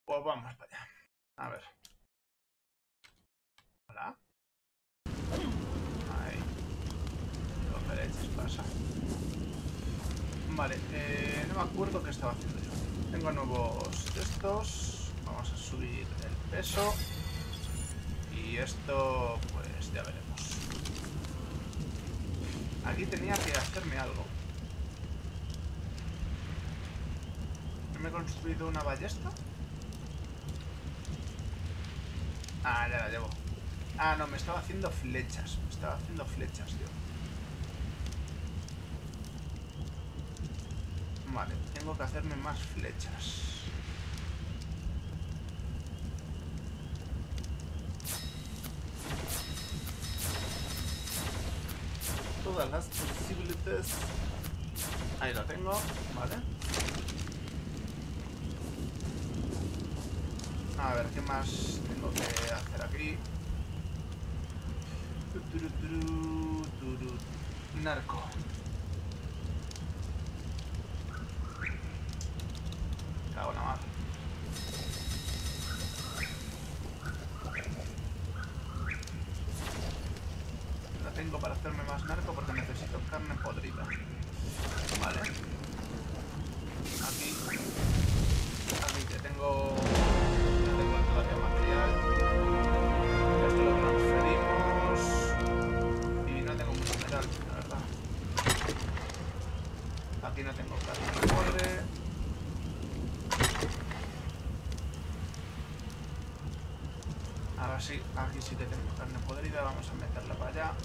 Pues vamos para allá. A ver. Hola. Ahí. ¿Qué leches pasa? Vale, no me acuerdo qué estaba haciendo yo. Tengo nuevos de estos. Vamos a subir el peso. Y esto, pues ya veremos. Aquí tenía que hacerme algo. ¿No me he construido una ballesta? Ah, ya la llevo. Ah, no, me estaba haciendo flechas. Me estaba haciendo flechas, tío. Vale, tengo que hacerme más flechas. Todas las posibilidades. Ahí lo tengo, vale. A ver, ¿qué más tengo que hacer aquí? Narco. Cago en la mar. La tengo para hacerme más narco porque necesito carne podrida. Vale. Aquí que tengo... No tengo todavía material. Esto lo transferimos. Y no tengo mucho metal, la verdad. Aquí no tengo carne podre. Ahora sí, aquí sí que tengo carne podrida. Vamos a meterla para allá.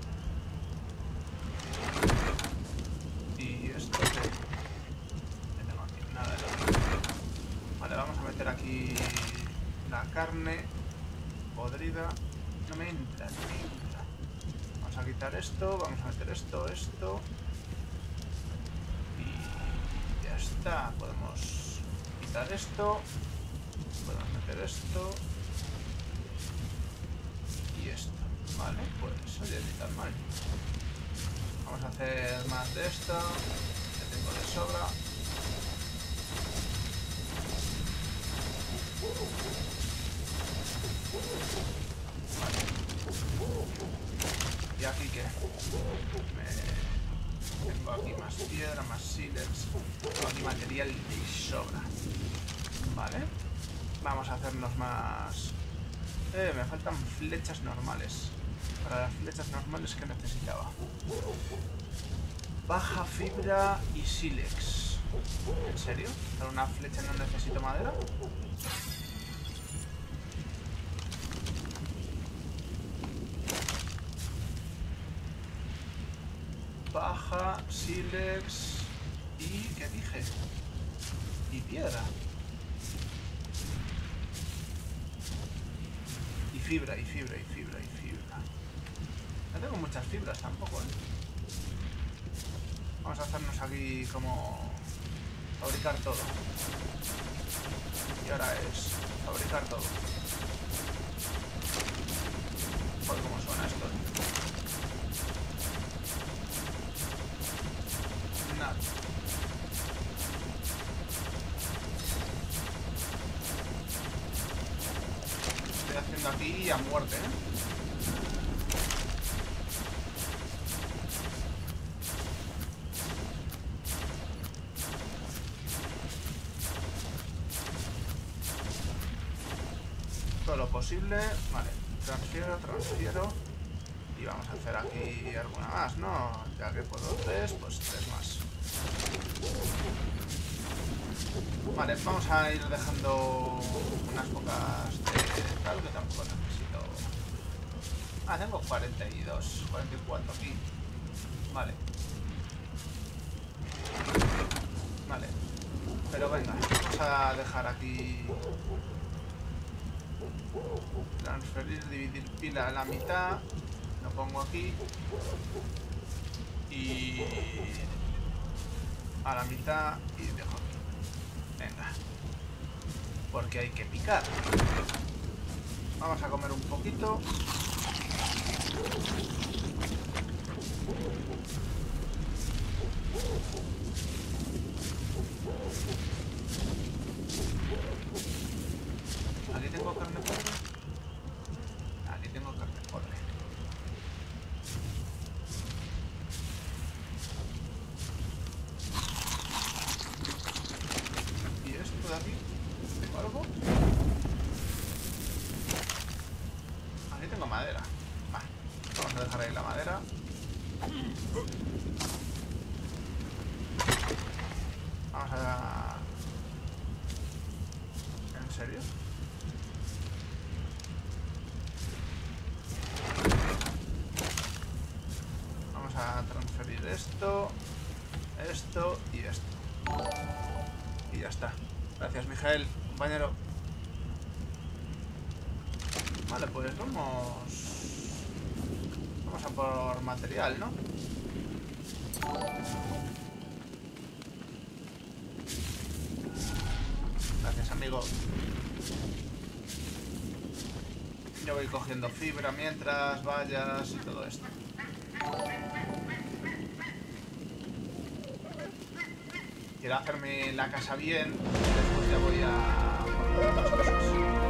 Y esto que tengo aquí, nada de lo. Vale, vamos a meter aquí la carne podrida. No me entra, no me entra. Vamos a quitar esto, vamos a meter esto. Y ya está. Podemos quitar esto. Podemos meter esto. Y esto. Vale, pues oye, ni tan mal. Vamos a hacer más de esto. Ya tengo de sobra. Vale. ¿Y aquí qué? Tengo aquí más piedra, más sílex. Tengo aquí material de sobra. Vale. Vamos a hacernos más... me faltan flechas normales. Para las flechas normales que necesitaba. Baja fibra y sílex. ¿En serio? ¿Para una flecha no necesito madera? Baja, sílex y... ¿qué dije? Y piedra. Y fibra. No tengo muchas fibras tampoco, ¿eh? Vamos a hacernos aquí como... fabricar todo. Y ahora es fabricar todo. Joder, cómo suena esto, ¿eh? Nada. Estoy haciendo aquí a muerte, ¿eh? Todo lo posible. Vale, transfiero. Y vamos a hacer aquí alguna más, ¿no? Ya que puedo 3, pues 3 más. Vale, vamos a ir dejando unas pocas de tal, que tampoco necesito... Ah, tengo 42, 44 aquí. Vale. Vale. Pero venga, vamos a dejar aquí... Transferir, dividir pila a la mitad. Lo pongo aquí. Y... a la mitad y dejo aquí. Venga. Porque hay que picar. Vamos a comer un poquito. tengo carne podre. Aquí tengo carne podre. ¿Y esto de aquí? ¿Tengo algo? Aquí tengo madera. Vale, vamos a dejar ahí la madera. Vamos a... ¿En serio? Vamos a transferir esto, esto y esto. Y ya está. Gracias, Miguel, compañero. Vale, pues vamos a por material, ¿no? Gracias, amigo. Yo voy cogiendo fibra mientras, vallas y todo esto. Quiero hacerme la casa bien y después ya voy a por otras cosas.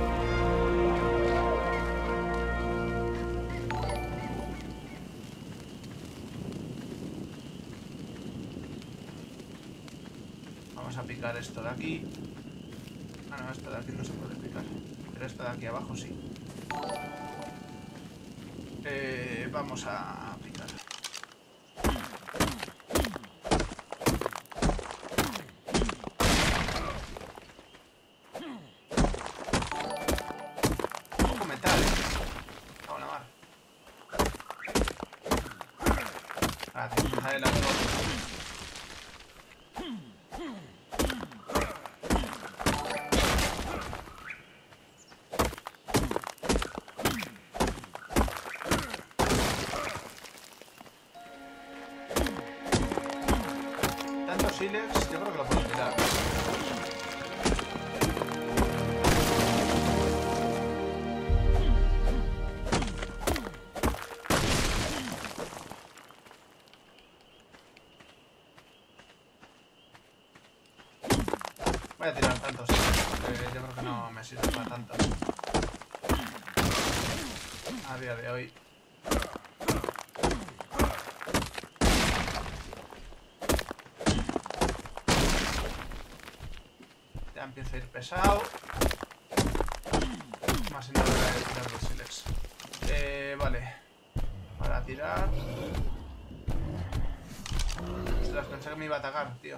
Vamos a picar esto de aquí. Ah, no, esto de aquí no se puede picar. Pero esto de aquí abajo sí. Vamos a picar. Poco metal, Vamos a la mar. Gracias, Mijael, amigo. Silex, yo creo que lo puedo tirar. Voy a tirar tantos, yo creo que no me sirve para tanto. A día de hoy. Ya empieza a ir pesado. Más sin nada de tirar los silex. Vale. Para tirar. Ostras, pensé que me iba a atacar, tío.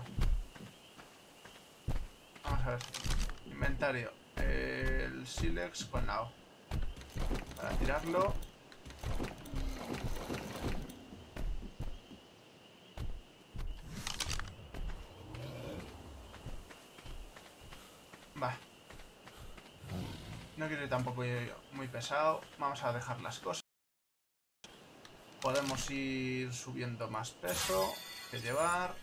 Vamos a ver. Inventario. El silex con la O. Para tirarlo. Va. No quiero ir tampoco muy pesado. Vamos a dejar las cosas. Podemos ir subiendo más peso que llevar.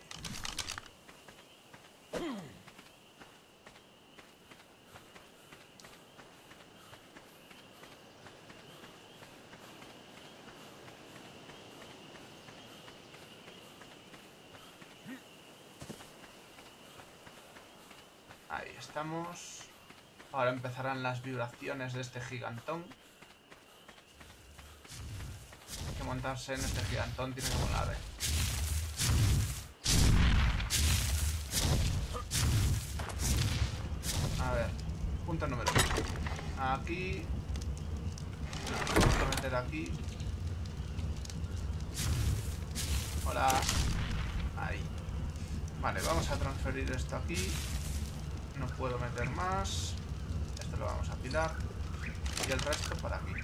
Ahí estamos. Ahora empezarán las vibraciones de este gigantón. Hay que montarse en este gigantón, tiene que volar, A ver, punto número 1. Aquí. Nos vamos a meter aquí. Hola. Ahí. Vale, vamos a transferir esto aquí. No puedo meter más. Esto lo vamos a apilar. Y el resto para aquí.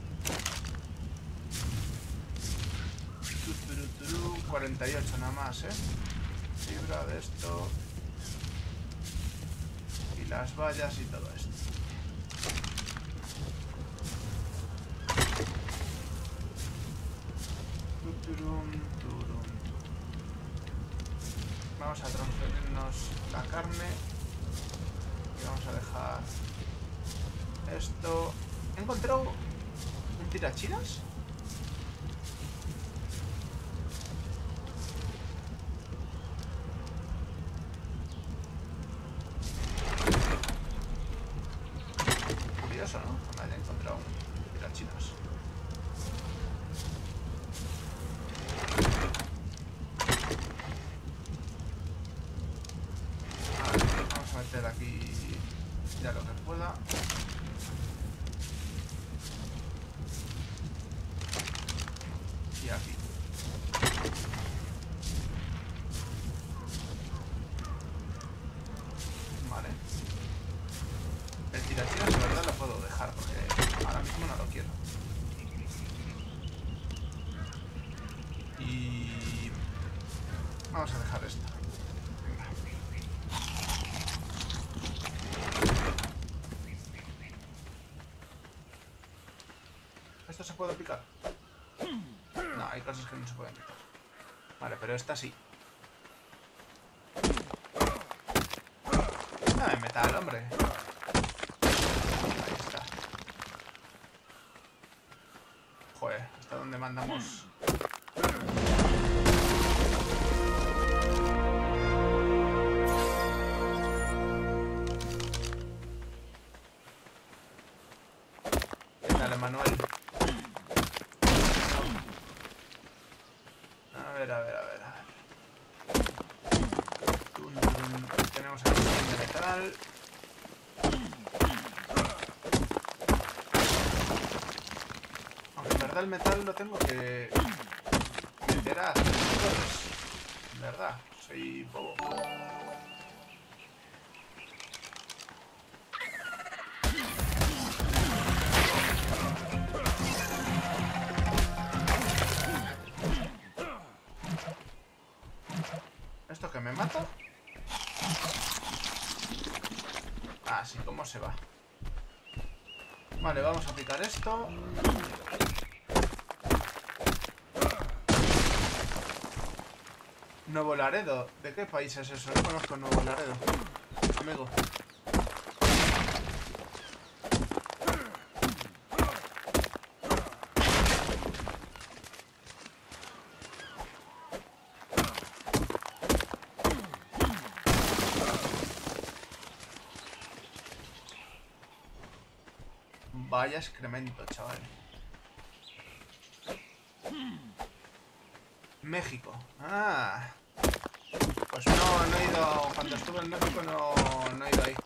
48 nada más, Fibra de esto. Y las vallas y todo esto. Vamos a transferirnos la carne. Y vamos a dejar esto. He encontrado un tirachinas. curioso, ¿no? Que me haya encontrado un tirachinas. Vale, vamos a meter aquí ya lo que pueda. Y aquí. Vale. El tirachinas, la verdad, lo puedo dejar porque ahora mismo no lo quiero. Y vamos a dejar esto. Venga. ¿Esto se puede picar? No, hay cosas que no se pueden picar. Vale, pero esta sí. Ah, en metal, hombre. Ahí está. Joder, ¿hasta dónde mandamos? Dale, Manuel. A ver, a ver, a ver, a ver. Tenemos aquí un de metal. Aunque en verdad el metal lo tengo que meter a accesorios. En verdad, soy bobo. ¿Esto que me mata? Ah, sí, ¿cómo se va? Vale, vamos a picar esto. Nuevo Laredo. ¿De qué país es eso? No conozco Nuevo Laredo, amigo. Vaya excremento, chaval. México. Ah. Pues no he ido. Cuando estuve en México no he ido ahí.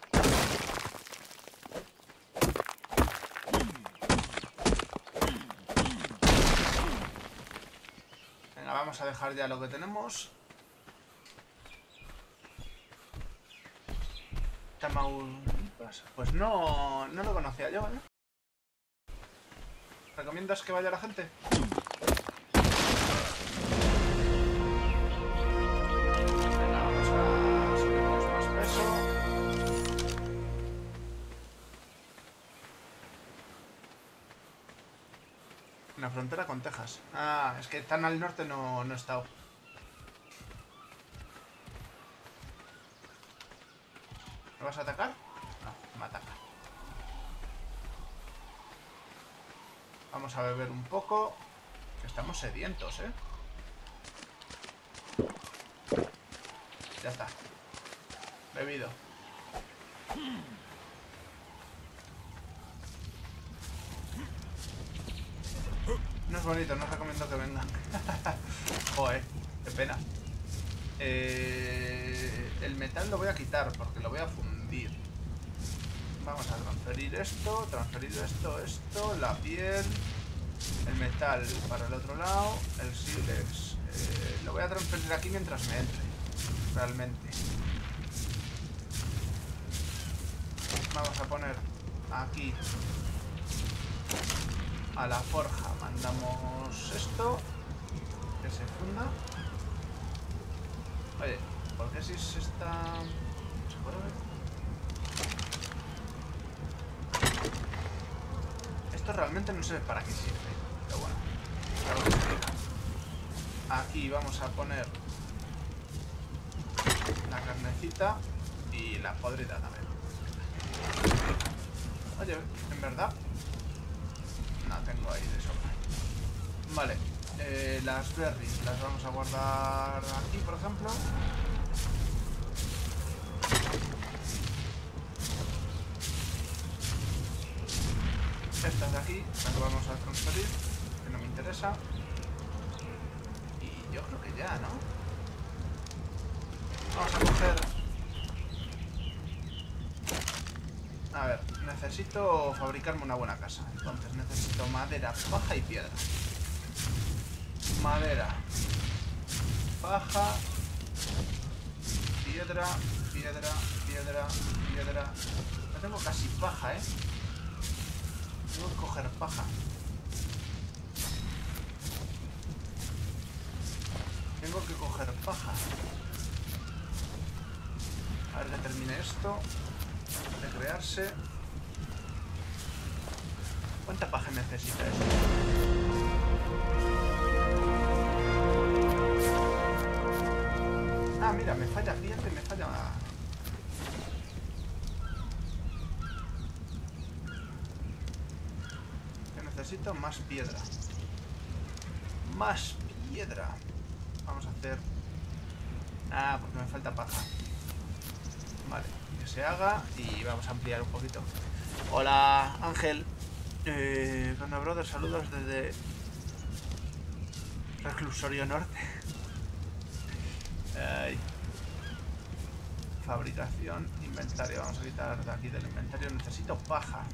Venga, vamos a dejar ya lo que tenemos. Tamaulipas. Pues no lo conocía yo, ¿eh? ¿Recomiendas que vaya la gente? Venga, vamos a subirnos más peso. La frontera con Texas. Ah, es que tan al norte no he estado. ¿Me vas a atacar? No, me ataca. Vamos a beber un poco. Que estamos sedientos, ¿eh? Ya está. Bebido. No es bonito, no recomiendo que vengan. Joder, qué pena. El metal lo voy a quitar porque lo voy a fundir. Vamos a transferir esto, esto, la piel, el metal para el otro lado, el sílex. Lo voy a transferir aquí mientras me entre, realmente. Vamos a poner aquí a la forja, mandamos esto, que se funda. Oye, ¿por qué si se está...? ¿Se puede ver? Esto realmente no sé para qué sirve, pero bueno, algo que se aquí vamos a poner la carnecita y la podrida también. Oye, en verdad no tengo ahí de sobra. Vale, las berries las vamos a guardar aquí, por ejemplo. Estas de aquí, las vamos a transferir, que no me interesa. Y yo creo que ya, ¿no? Vamos a coger... A ver, necesito fabricarme una buena casa. Entonces necesito madera, paja y piedra. Madera, paja, piedra, piedra, piedra, piedra. No tengo casi paja, ¿eh? Tengo que coger paja. Tengo que coger paja. A ver que termine esto de crearse. ¿Cuánta paja necesita esto? Ah, mira, me falla, fíjate, me falla. Que necesito más piedra. Más piedra. Vamos a hacer... Ah, porque me falta paja. Vale, que se haga y vamos a ampliar un poquito. Hola, Ángel. Conda Brother, saludos desde Reclusorio Norte. Ay. Fabricación, inventario. Vamos a quitar de aquí del inventario. Necesito paja.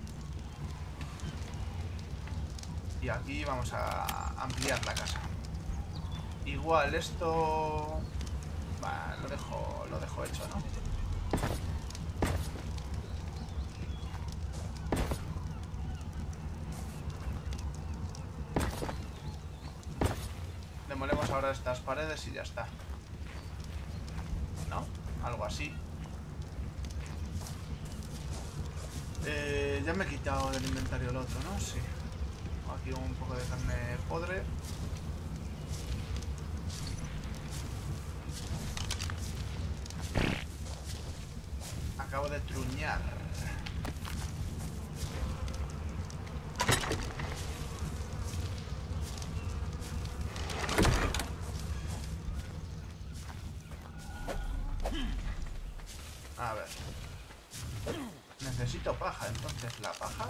Y aquí vamos a ampliar la casa. Igual esto... Bah, lo dejo hecho, ¿no? Demolemos ahora estas paredes y ya está. ¿No? Algo así. Ya me he quitado del inventario el otro, ¿no? Sí. Aquí un poco de carne podre. Acabo de truñar. A ver. Necesito paja, entonces la paja.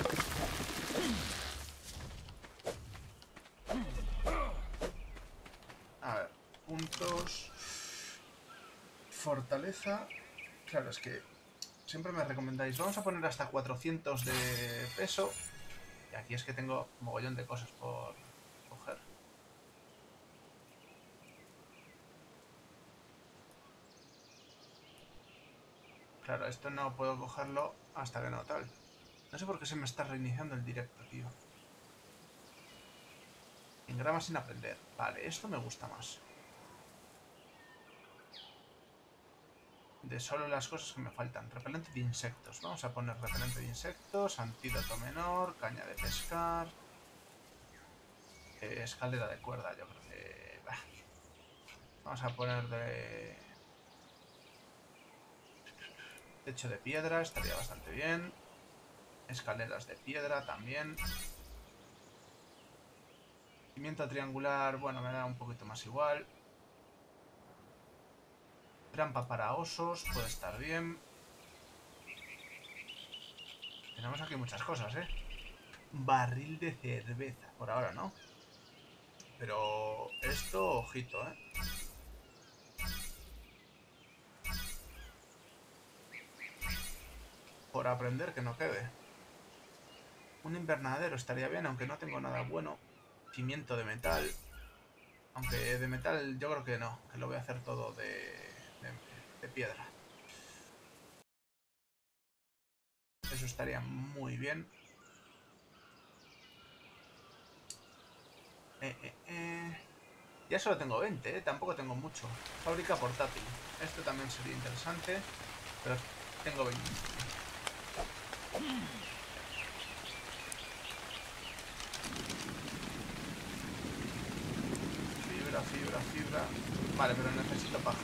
A ver, puntos. Fortaleza. Claro, es que siempre me recomendáis, vamos a poner hasta 400 de peso. Y aquí es que tengo un mogollón de cosas por coger. Claro, esto no puedo cogerlo hasta que no tal. No sé por qué se me está reiniciando el directo, tío. Engrama sin aprender. Vale, esto me gusta más. De solo las cosas que me faltan. Repelente de insectos. Vamos a poner repelente de insectos. Antídoto menor. Caña de pescar. Escalera de cuerda, yo creo que... Bah. Vamos a poner de... Techo de piedra. Estaría bastante bien. Escaleras de piedra también. Pimiento triangular. Bueno, me da un poquito más igual. Trampa para osos, puede estar bien. Tenemos aquí muchas cosas, ¿eh? Barril de cerveza, por ahora no. Pero esto, ojito, ¿eh? Por aprender que no quede. Un invernadero estaría bien, aunque no tengo nada bueno. Pimiento de metal. Aunque de metal yo creo que no, que lo voy a hacer todo de piedra. Eso estaría muy bien. Ya solo tengo 20, ¿eh? Tampoco tengo mucho. Fábrica portátil. Esto también sería interesante, pero tengo 20. Fibra. Vale, pero necesito paja.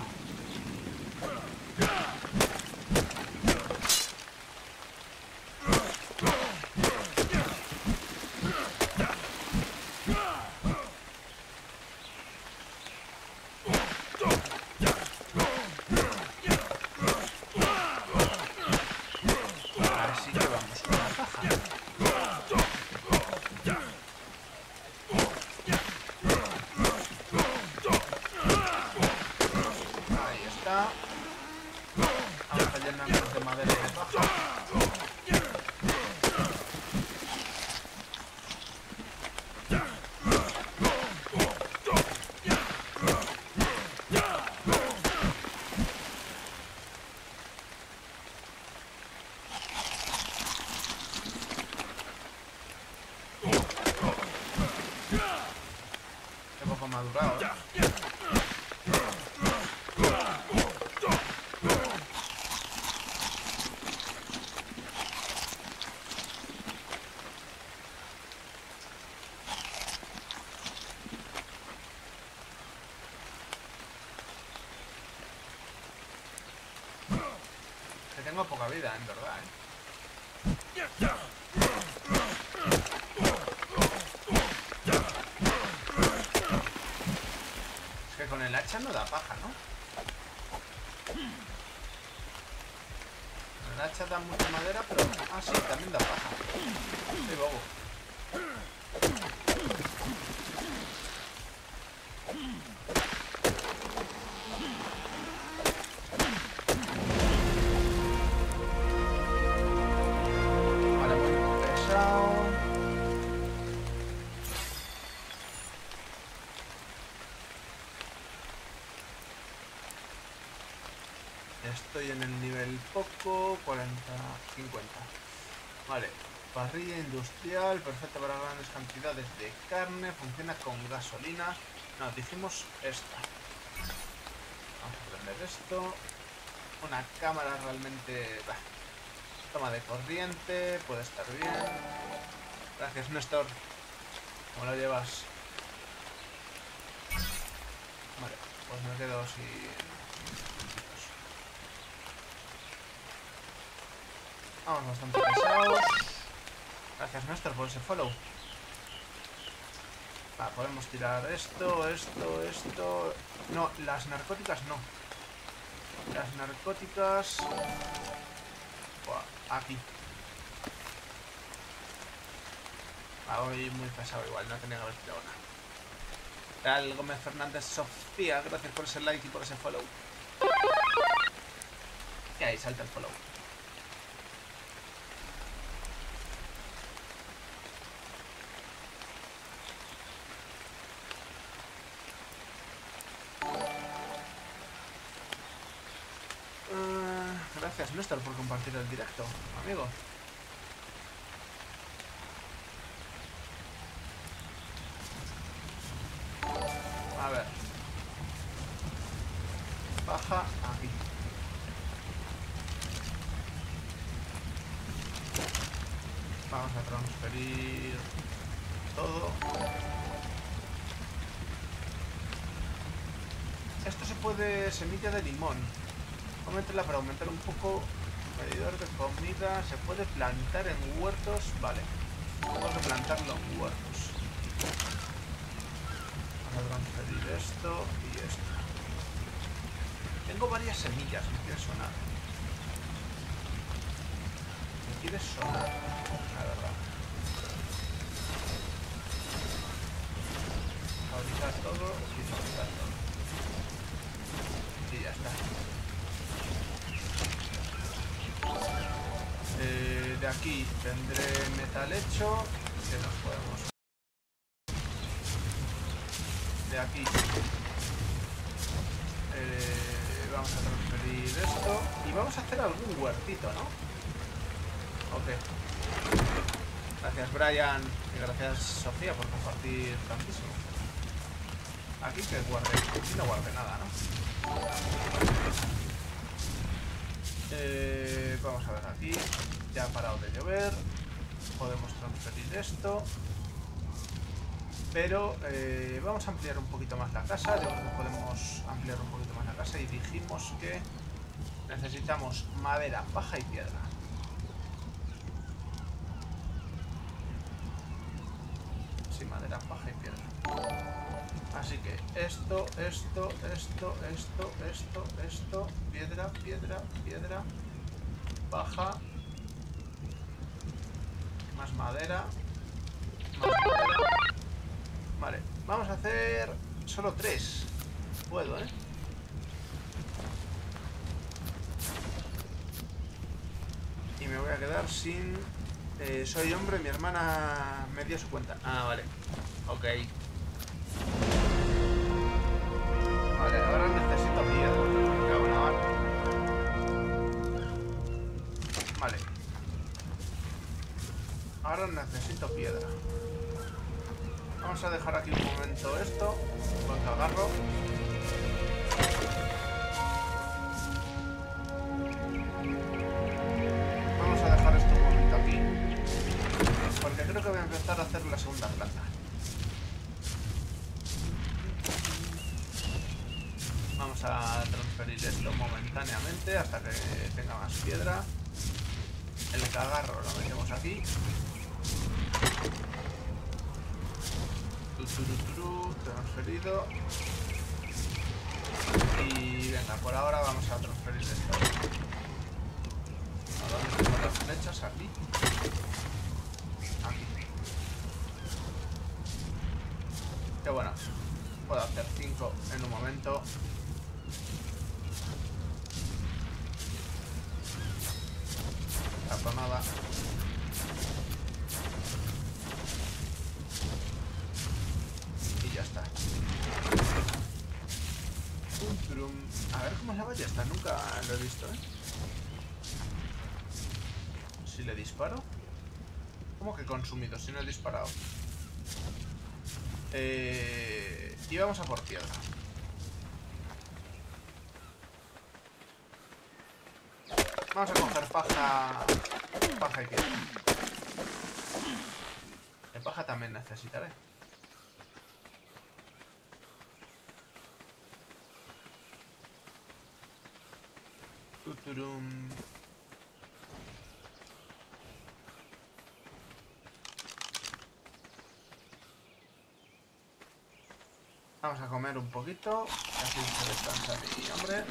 Así que vamos con la paja. Baja. Qué poco madurado, ¿eh? Que tengo poca vida, en verdad, ¿eh? Es que con el hacha no da paja, ¿no? Con el hacha da mucha madera, pero... Ah, sí, también da paja. Sí, bobo. Vale, muy pesado. Estoy en el nivel poco, 40, 50. Vale, parrilla industrial, perfecta para grandes cantidades de carne, funciona con gasolina. No, dijimos esta. Vamos a prender esto. Una cámara realmente... Bah. Toma de corriente, puede estar bien. Gracias, Néstor. ¿Cómo lo llevas? Vale, pues me quedo sin... Vamos bastante pesados. Gracias, Néstor, por ese follow. Va, podemos tirar esto, esto... No, las narcóticas no. Las narcóticas... Buah, aquí. Va, voy muy pesado igual, no tenía que haber tirado nada. Real Gómez Fernández Sofía, gracias por ese like y por ese follow. Y ahí salta el follow. Gracias, Néstor, por compartir el directo, amigo. A ver. Baja aquí. Vamos a transferir todo. Esto se puede... Semilla de limón. Aumentarla para aumentar un poco. Medidor de comida. Se puede plantar en huertos. Vale. Vamos a plantarlo en huertos. Vamos a transferir esto y esto. Tengo varias semillas. Me quiere sonar. Me quiere sonar. La verdad. Fabricar todo y fabricar todo. Y ya está. De aquí tendré metal hecho, que nos podemos... De aquí vamos a transferir esto y vamos a hacer algún huertito, ¿no? Ok. Gracias, Brian, y gracias, Sofía, por compartir tantísimo. Aquí que guardé, aquí no guardé nada, ¿no? Vamos a ver aquí. Ya ha parado de llover. Podemos transferir esto. Pero vamos a ampliar un poquito más la casa. Yo creo que podemos ampliar un poquito más la casa. Y dijimos que necesitamos madera, paja y piedra. Sí, madera, paja y piedra. Así que esto, piedra, piedra, piedra, paja, más madera, más madera. Vale, vamos a hacer solo 3. Puedo, ¿eh? 3 Y me voy a quedar sin... soy hombre, mi hermana me dio su cuenta. Ah, vale. Ok. Vale, ahora necesito piedra. Me cago en la mar. Vale. Ahora necesito piedra. Vamos a dejar aquí un momento esto. Con cagarro. Vamos a dejar esto un momento aquí. Porque creo que voy a empezar a hacer la segunda planta. Vamos a transferir esto momentáneamente hasta que tenga más piedra. El cagarro lo metemos aquí. Transferido. Y venga, por ahora vamos a transferir esto. ¿A dónde tengo las flechas? Aquí. Aquí. Qué bueno. Puedo hacer 5 en un momento. Nada. Y ya está. A ver cómo es la ballesta. Nunca lo he visto, ¿eh? Si le disparo. ¿Cómo que consumido? Si no he disparado. Y vamos a por piedra. Vamos a coger paja. Paja y piedra. De paja también necesitaré. Tuturum. Vamos a comer un poquito. Así se descansa mi hombre.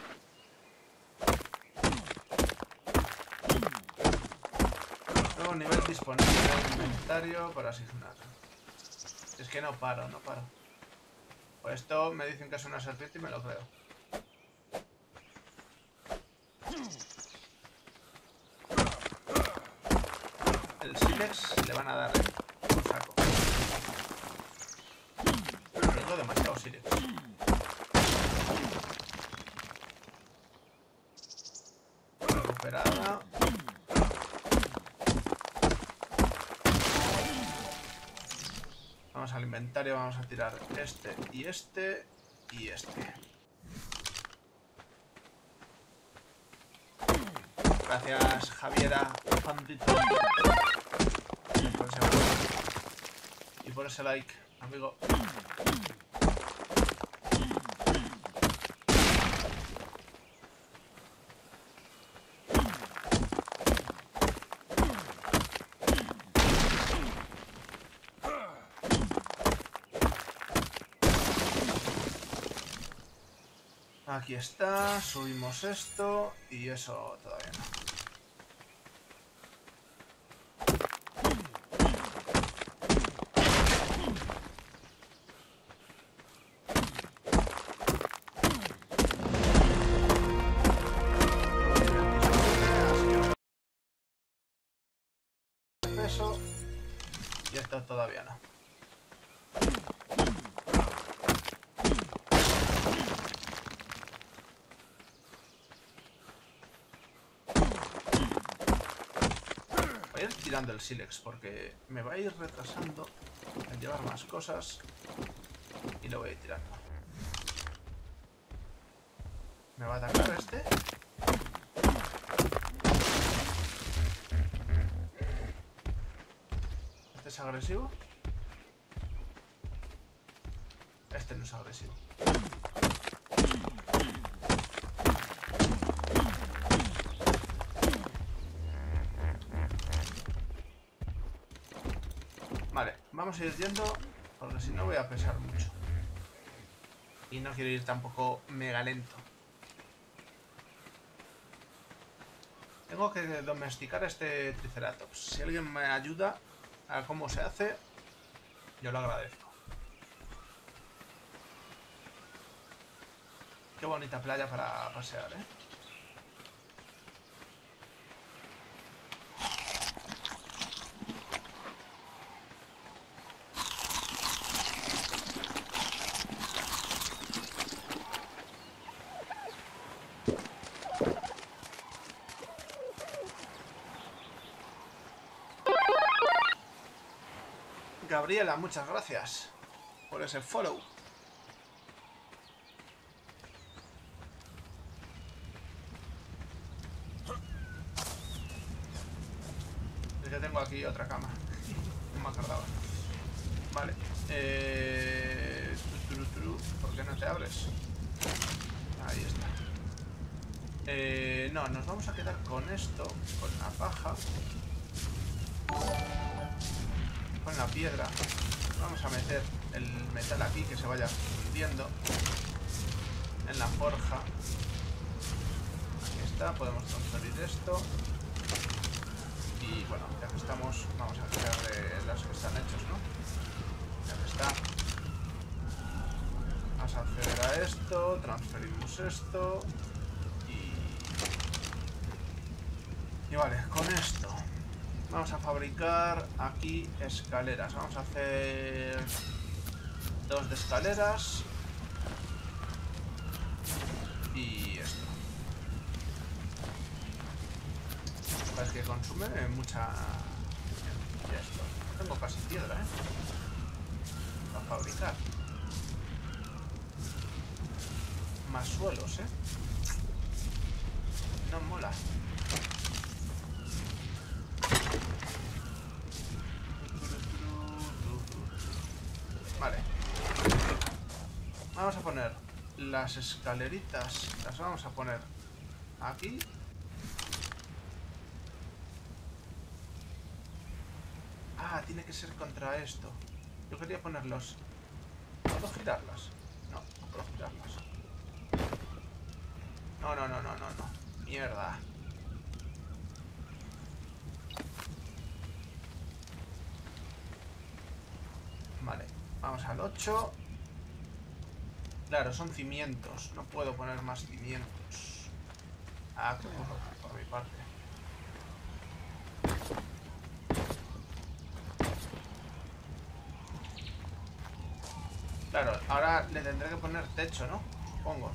Nuevo nivel disponible de inventario para asignar. Es que no paro, no paro. Pues esto me dicen que es una serpiente y me lo creo. El sílex le van a dar, por saco. Tengo demasiado sílex. Recuperada. Vamos al inventario, vamos a tirar este y este y este. Gracias, Javiera, Fandito. Por ese apoyo. Y por ese like, amigo. Aquí está, subimos esto y eso todavía no. Peso y esto todavía no. Voy a ir tirando el sílex porque me va a ir retrasando en llevar más cosas y lo voy a ir tirando. ¿Me va a atacar este? ¿Este es agresivo? Este no es agresivo. Vale, vamos a ir yendo porque si no voy a pesar mucho. Y no quiero ir tampoco mega lento. Tengo que domesticar este Triceratops. Si alguien me ayuda a cómo se hace, yo lo agradezco. Qué bonita playa para pasear, ¿eh? Gabriela, muchas gracias por ese follow. Es que tengo aquí otra cama. No me acordaba. Vale. ¿Por qué no te abres? Ahí está. No, nos vamos a quedar con esto, con la paja, con la piedra. Vamos a meter el metal aquí que se vaya fundiendo en la forja. Aquí está, podemos transferir esto. Y bueno, ya que estamos, vamos a tirar de los que están hechos, ¿no? Ya que está. Vamos a acceder a esto, transferimos esto. Y vale, con esto vamos a fabricar aquí escaleras. Vamos a hacer 2 de escaleras y esto. Es que consume mucha... Y esto. Tengo casi piedra, para fabricar. Más suelos, No mola. Vale. Vamos a poner las escaleritas. Las vamos a poner aquí. Ah, tiene que ser contra esto. Yo quería ponerlos. ¿Puedo girarlas? No, no puedo girarlas. No. Mierda. Vale, vamos al 8. Claro, son cimientos. No puedo poner más cimientos. Ah, qué burro, por mi parte. Claro, ahora le tendré que poner techo, ¿no? Supongo.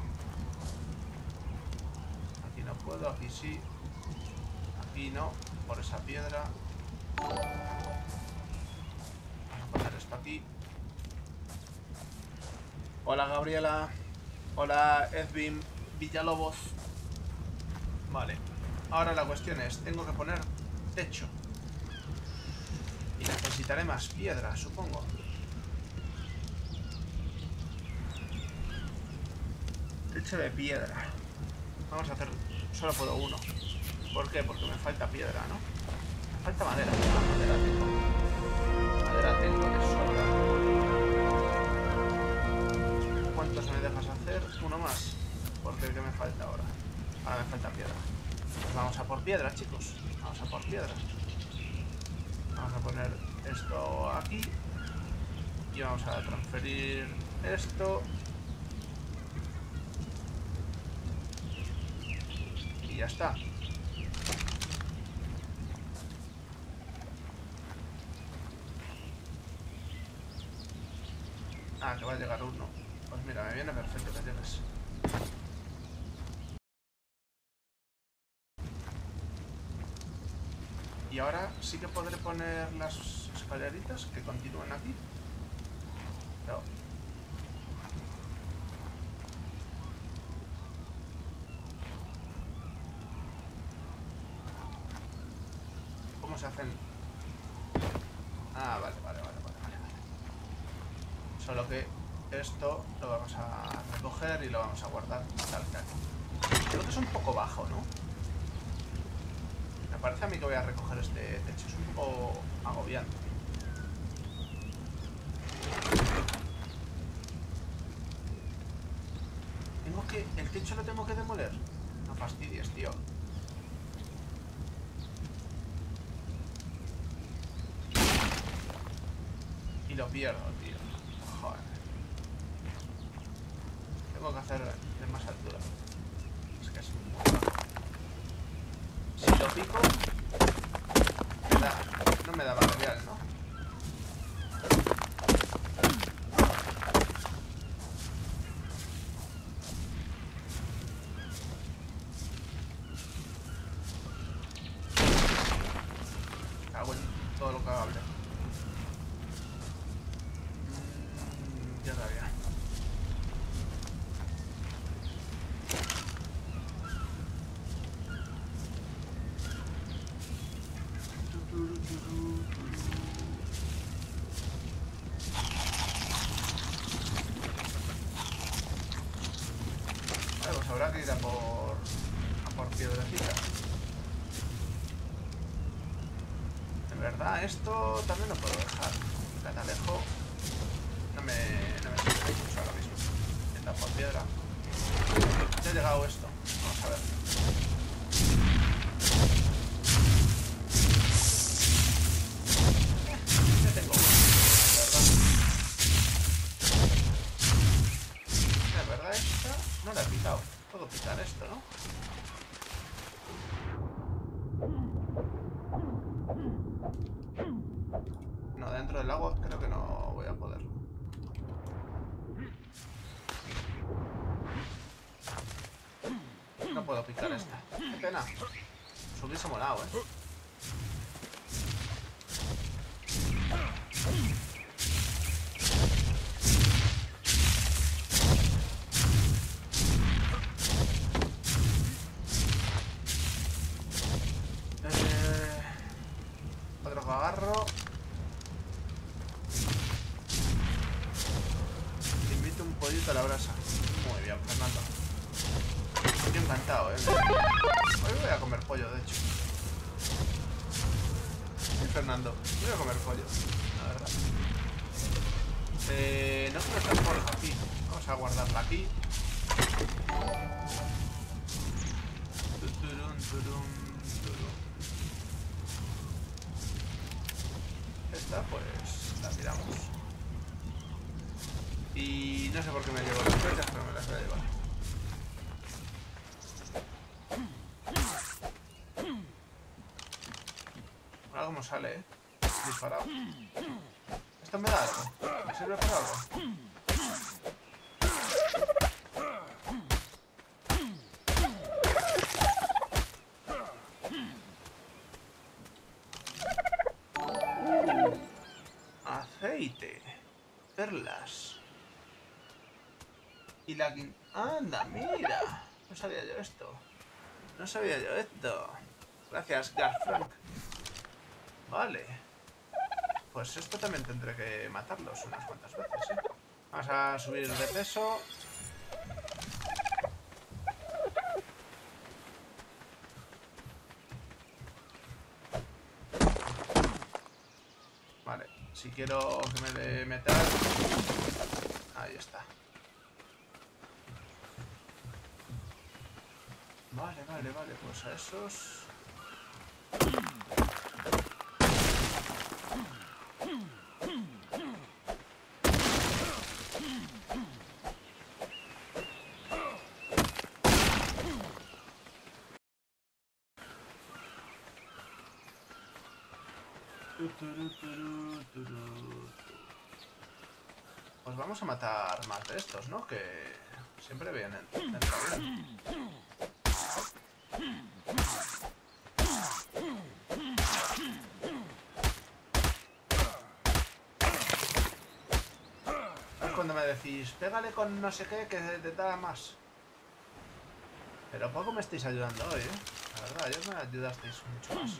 Aquí no puedo, aquí sí. Aquí no, por esa piedra. Vamos a poner esto aquí. Hola Gabriela. Hola Edwin Villalobos. Vale. Ahora la cuestión es, tengo que poner techo. Y necesitaré más piedra, supongo. Techo de piedra. Vamos a hacer... Solo puedo uno. ¿Por qué? Porque me falta piedra, ¿no? Me falta madera. Madera tengo. Madera tengo de sobra. ¿Cuántos me dejas hacer? Uno más. Porque ¿qué me falta ahora? Ahora me falta piedra. Pues vamos a por piedra, chicos. Vamos a por piedra. Vamos a poner esto aquí. Y vamos a transferir esto. Y ya está. Ah, que va a llegar uno. Pues mira, me viene perfecto que llegues. Y ahora sí que podré poner las escaleritas que continúen aquí. No. ¿Cómo se hacen? Ah, vale. Solo que esto lo vamos a recoger y lo vamos a guardar tal que. Creo que es un poco bajo, ¿no? Me parece a mí que voy a recoger este techo. Es un poco agobiante. ¿El techo lo tengo que demoler? No fastidies, tío. Y lo pierdo, tío. Joder. Tengo que hacer de más altura. Es que es muy bajo. Si lo pico, no me da material, ¿no? Cago en todo lo que hable. Vale, pues habrá que ir a por piedrecitas. En verdad, esto también lo puedo dejar. Catalejo no me sirve mucho ahora mismo. Está por piedra. Ya ha llegado esto. Vamos a ver. Ya tengo uno, la verdad esta no la he picado. Puedo picar esto, ¿no? No, dentro del agua creo que no voy a poder. No puedo picar esta. Qué pena. Se hubiese molado, ¿eh? Otro cagarro. Te invito un pollito a la brasa. Muy bien, Fernando. Estoy encantado, ¿eh? Hoy voy a comer pollo, de hecho. Sí, Fernando. Voy a comer pollo, la verdad. No quiero estar por aquí. Vamos a guardarla aquí. Esta, pues, la tiramos. Y no sé por qué me llevo las flechas, pero me las voy a llevar. Ahora cómo sale, ¿eh? Disparado. ¿Esto me da algo? ¿Me sirve para algo? Aceite. Perlas. Y la... ¡Anda, mira! No sabía yo esto. No sabía yo esto. Gracias, Garfrank. Vale. Pues esto también tendré que matarlos unas cuantas veces, ¿eh? Vamos a subir de peso. Vale. Si quiero que me dé metal... Ahí está. Vale, vale, vale. Pues a esos... Pues vamos a matar más de estos, ¿no? Que siempre vienen. Bien. Es cuando me decís, pégale con no sé qué, que te da más. Pero poco me estáis ayudando hoy, ¿eh? La verdad, ayer me ayudasteis mucho más.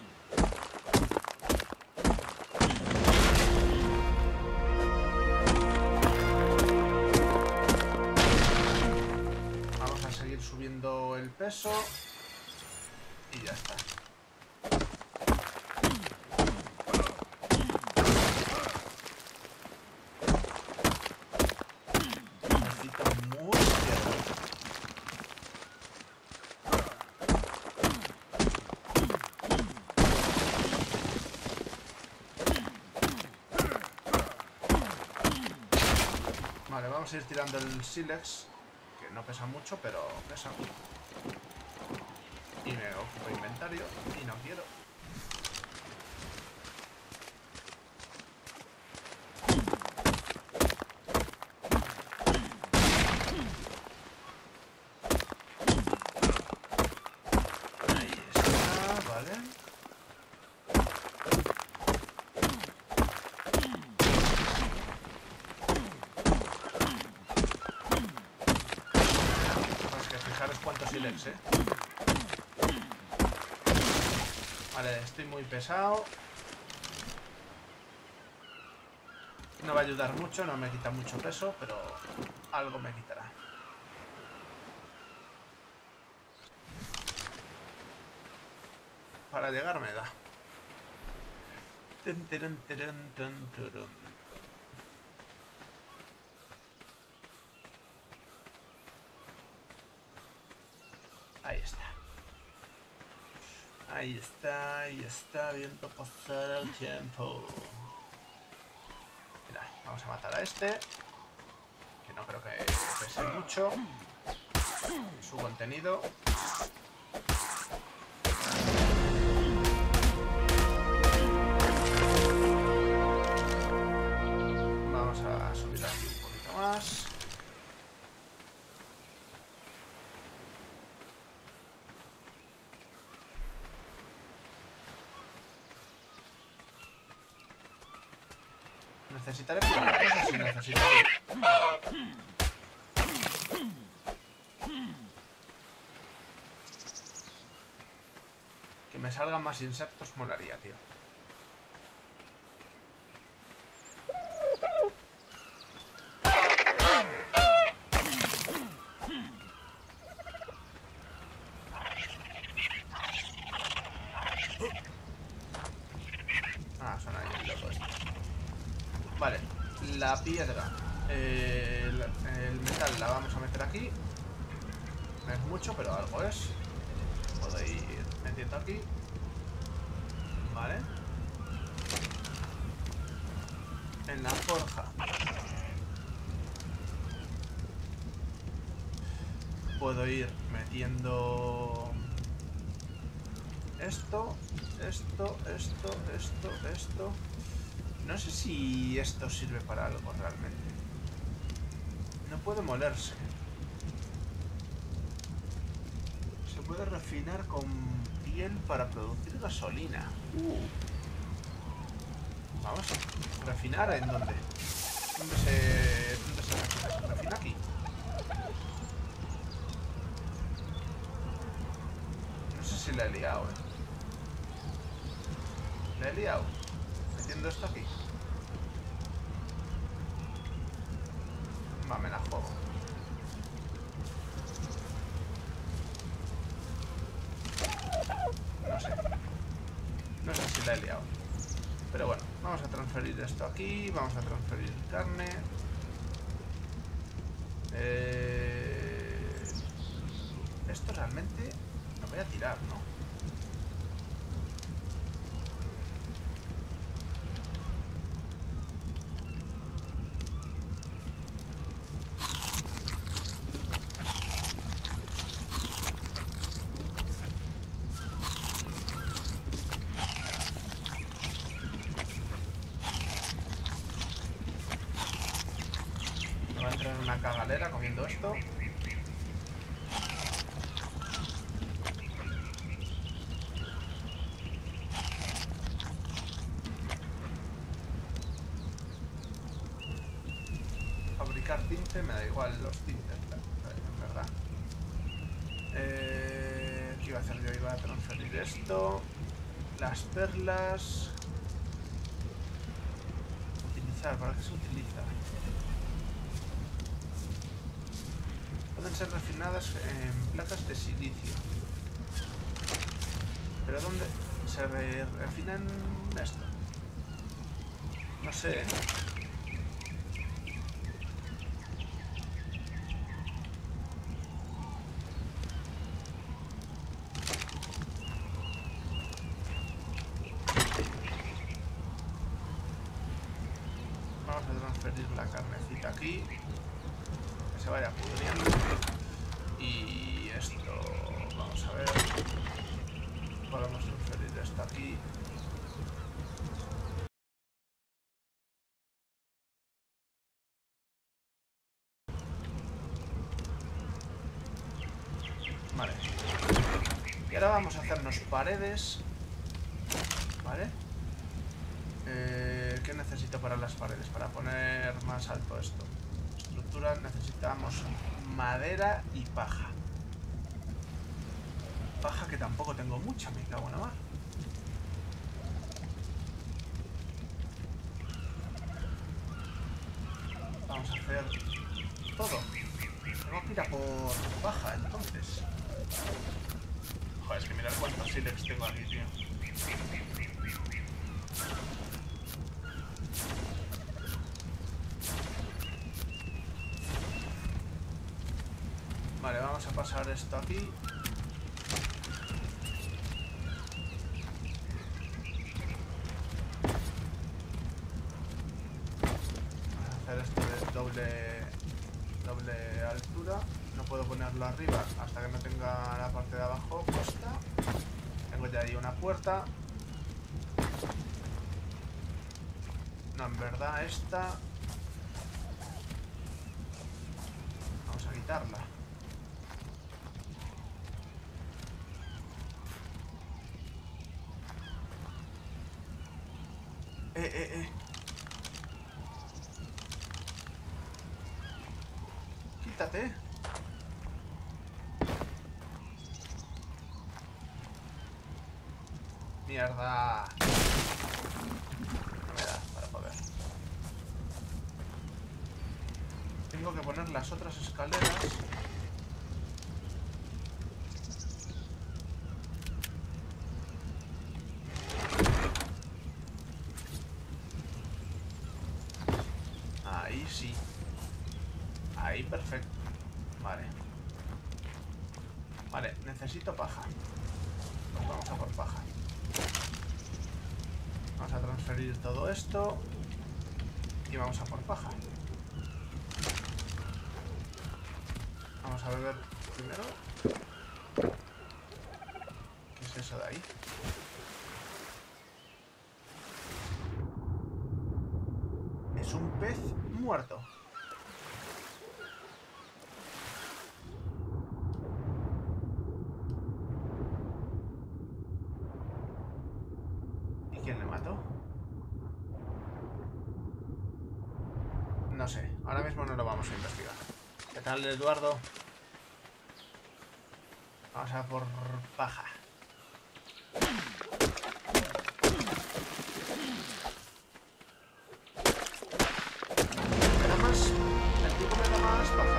Vamos a seguir subiendo el peso. Y ya está. Necesito muy tierra. Vale, vamos a ir tirando el sílex, que no pesa mucho, pero pesa. Y me ocupo inventario, y no quiero. Ahí está, vale. Es que fijaros cuántos sílex, ¿eh? Vale, estoy muy pesado. No va a ayudar mucho, no me quita mucho peso, pero algo me quitará. Para llegar me da. Ahí está. Ahí está, ahí está, viendo pasar el tiempo. Mira, vamos a matar a este. Que no creo que pese mucho su contenido. Vamos a subir aquí un poquito más. Necesitaré pillar cosas si necesito. Que me salgan más insectos molaría, tío. Ah, son ahí el loco este. Vale, la piedra. El metal la vamos a meter aquí. No es mucho, pero algo es. Puedo ir metiendo aquí. Vale. En la forja puedo ir metiendo esto. No sé si esto sirve para algo realmente. No puede molerse. Se puede refinar con piel para producir gasolina. Vamos a refinar en dónde. ¿Dónde se refina? ¿Se refina aquí? No sé si la he liado, La he liado. Metiendo esto aquí. Va, me la juego. No sé. No sé si la he liado. Pero bueno, vamos a transferir esto aquí. Vamos a transferir carne. Esto realmente lo voy a tirar, ¿no? Me va a entrar en una cagalera comiendo esto. Fabricar tinte, me da igual los tintes, en verdad. ¿Qué iba a hacer yo? Iba a transferir esto. Las perlas. Utilizar, ¿para qué se utiliza? Pueden ser refinadas en placas de silicio. ¿Pero dónde se refinan esto? No sé, ¿eh? Vamos a transferir la carnecita aquí. Que se vaya pudriendo. Y esto... Vamos a ver. Podemos transferir esto aquí. Vale. Y ahora vamos a hacernos paredes. ¿Vale? ¿Qué necesito para las paredes? Para poner más alto esto. Estructura, necesitamos madera y paja. Paja que tampoco tengo mucha, me cago en la mar. vamos a hacer todo. Tengo que ir a por paja, entonces. Joder, es que mirad cuántos sílex tengo aquí, tío. Vale, vamos a pasar esto aquí. Vamos a hacer esto de doble altura. No puedo ponerlo arriba hasta que no tenga la parte de abajo puesta. Tengo ya ahí una puerta. No, en verdad esta... Vamos a quitarla. Quítate. Mierda. No me da para poder. Tengo que poner las otras escaleras. Ahí sí. Ahí perfecto. Vale. Vale, necesito paja. Pues vamos a por paja. Vamos a transferir todo esto. Y vamos a por paja. Vamos a beber primero. ¿Qué es eso de ahí? Es un pez muerto. ¿Y quién le mató? No sé, ahora mismo no lo vamos a investigar. ¿Qué tal, Eduardo? Vamos a por paja. ¿Me da más? ¿El tipo me da más paja?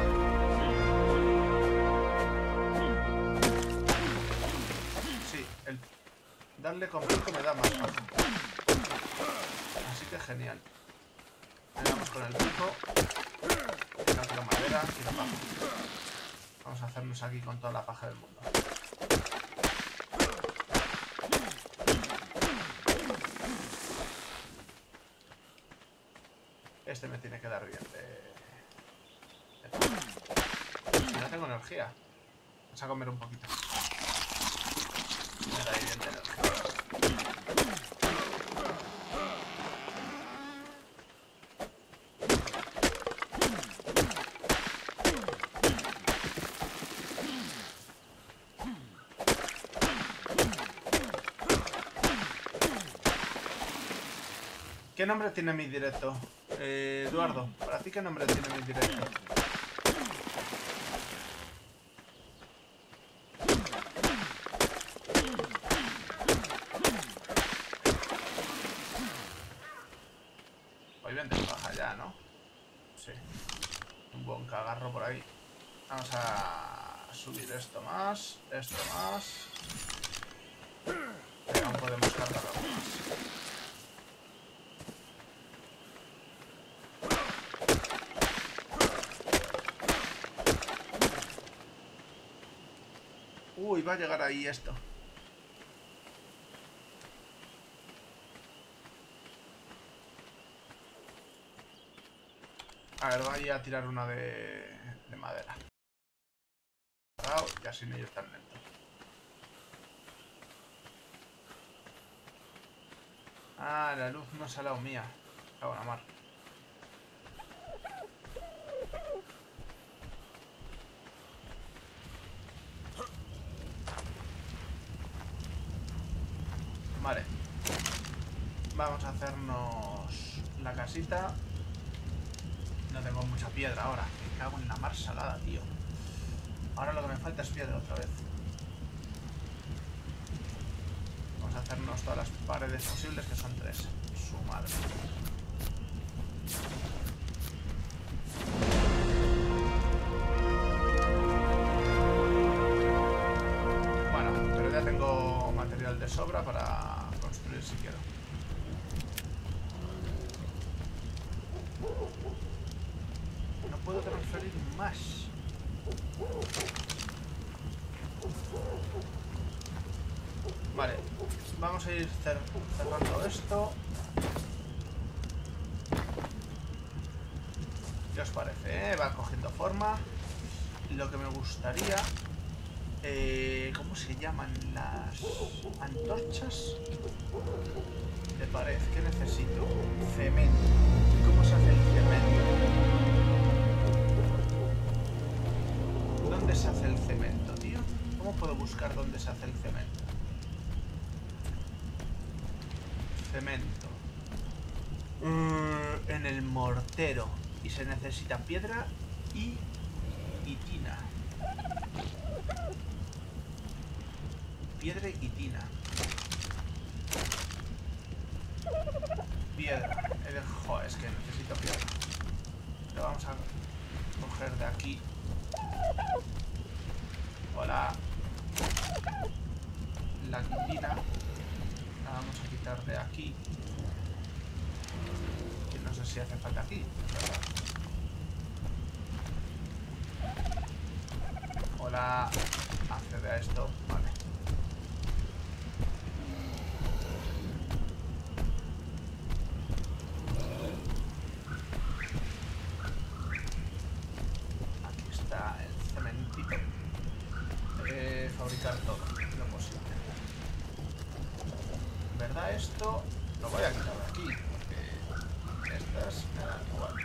Sí, el darle con pico me da más paja. Así que genial. Le damos con el pico. No quiero madera, quiero paja. Vamos a hacernos aquí con toda la paja del mundo. Este me tiene que dar bien de paja. No tengo energía. Vamos a comer un poquito. Me da ahí bien de energía. ¿Qué nombre tiene mi directo? Eduardo, ¿para ti qué nombre tiene mi directo? Voy bien de baja ya, ¿no? Sí. Un buen cagarro por ahí. Vamos a subir esto más, esto más. Pero aún podemos cargar algo más. Uy, va a llegar ahí esto. A ver, voy a tirar una de madera. Y así no ir tan lento. Ah, la luz no es al lado mía. Cago en la mar. Vale. Vamos a hacernos la casita. No tengo mucha piedra ahora. Me cago en la mar salada, tío. Ahora lo que me falta es piedra otra vez. Vamos a hacernos todas las paredes posibles, que son 3. Su madre. de sobra para construir si quiero. No puedo transferir más. Vale, vamos a ir cerrando esto. ¿Qué os parece? Va cogiendo forma. Lo que me gustaría... ¿cómo se llaman las antorchas de pared? ¿Qué necesito? Cemento. ¿Cómo se hace el cemento? ¿Dónde se hace el cemento, tío? ¿Cómo puedo buscar dónde se hace el cemento? Cemento. En el mortero. Y se necesita piedra y tina. Piedra y tina. Piedra. Joder, es que necesito piedra. Lo vamos a coger de aquí. Hola. La quitina. La vamos a quitar de aquí. Que no sé si hace falta aquí. Hola. Accede a esto. Vale. Fabricar todo lo posible. En verdad esto lo voy a quitar de aquí porque estas me dan igual.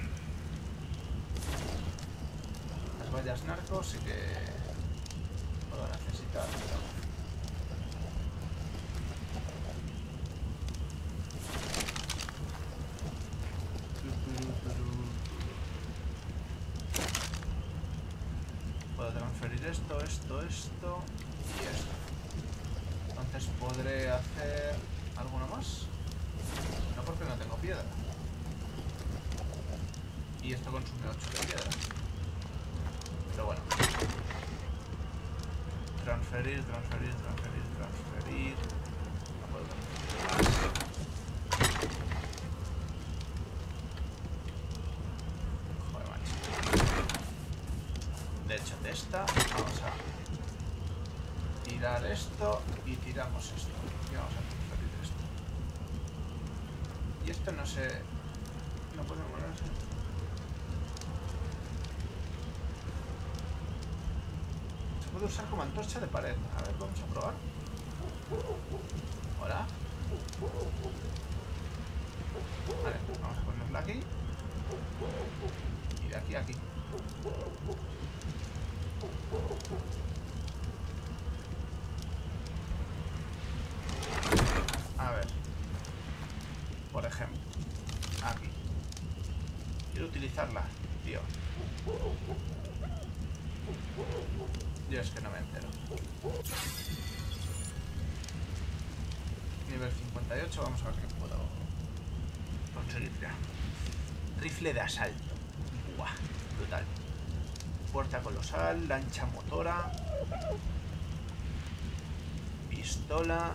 Las vallas narcos sí que puedo necesitar, pero... Puedo transferir esto y esto. Entonces podré hacer alguno más. No, porque no tengo piedra. Y esto consume 8 de piedra. Pero bueno. Transferir. No puedo transferir más. Joder, macho. De hecho, de esta vamos a tirar esto y tiramos esto. Y vamos a transferir esto. Y esto no sé... No puede moverse. Se puede usar como antorcha de pared. A ver, vamos a probar. Hola. Vale, vamos a ponerla aquí. Y de aquí a aquí. A ver. Por ejemplo. Aquí. Quiero utilizarla, tío. Yo es que no me entero. Nivel 58, vamos a ver qué puedo conseguir ya. Rifle de asalto. Buah, brutal. Puerta colosal, lancha motora. Pistola.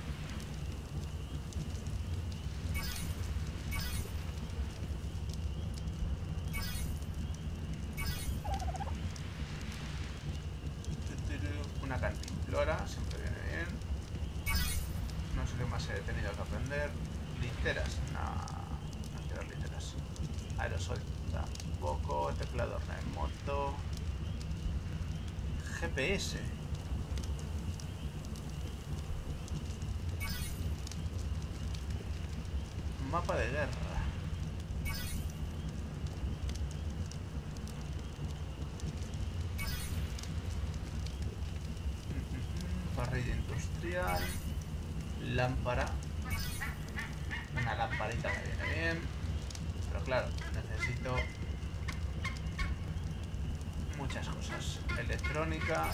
Una cantimplora, siempre viene bien. No sé qué más he tenido que aprender. Linteras, no quiero linteras. Aerosol tampoco. Teclado remoto. GPS. Mapa de guerra. Parrilla industrial. Lámpara. Una lamparita me viene bien. Pero claro, necesito muchas cosas. Electrónica.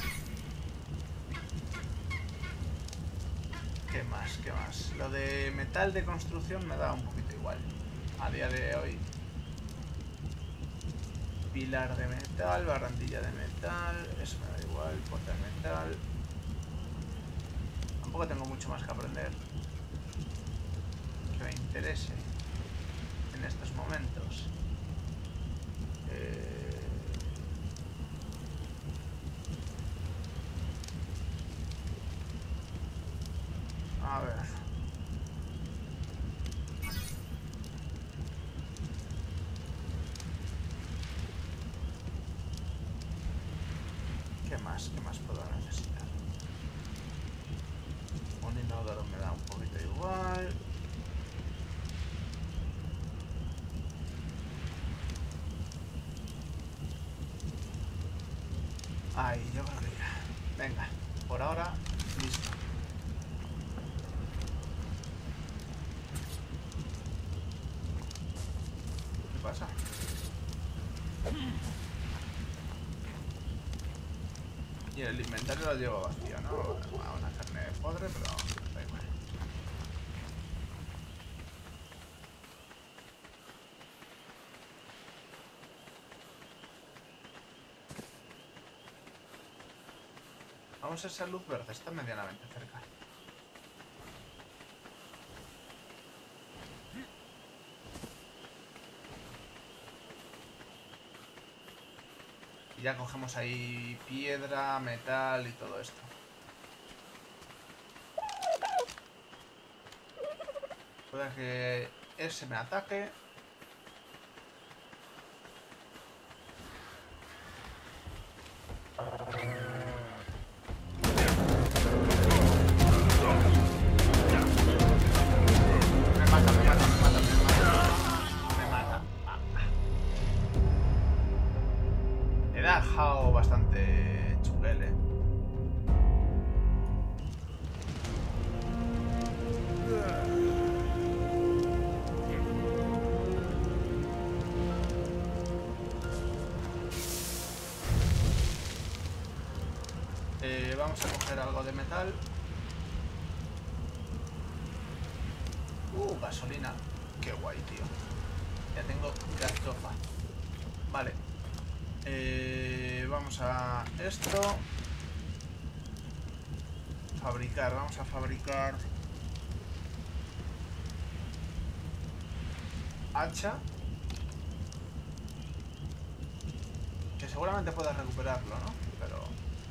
¿Qué más? ¿Qué más? Lo de metal de construcción me da un poquito igual. A día de hoy. Pilar de metal, barandilla de metal. Eso me da igual. Puerta de metal. Tampoco tampoco tengo mucho más que aprender que me interese en estos momentos. A ver. ¿Qué más? ¿Qué más puedo necesitar? Un inodoro me da un poquito igual. Ahí, yo creo que ya. Venga, por ahora, listo. ¿Qué pasa? Y el inventario lo llevo vacío, ¿no? Una carne podre, pero da igual. Vamos a esa luz verde, está medianamente cerca. Y ya cogemos ahí piedra, metal y todo esto. Puede que ese me ataque. Me mata, me mata, me mata, me mata. Me mata. He dejado bastante chunguel, ¿eh? Vamos a coger algo de metal. Gasolina. Qué guay, tío. Ya tengo gasofa. Vale. Vamos a esto. Fabricar. Vamos a fabricar hacha. Que seguramente puedas recuperarlo, ¿no? Pero...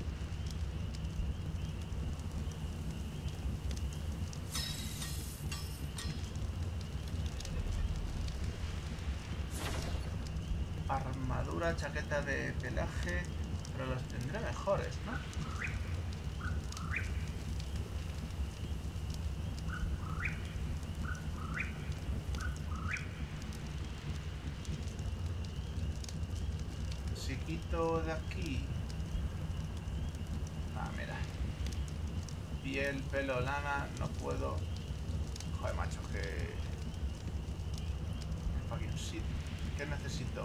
armadura, chaqueta de pelaje. Pero los tendré mejores, ¿no? Si quito de aquí... ah, mira. Piel, pelo, lana, no puedo... joder, macho, que... fucking shit. ¿Qué necesito?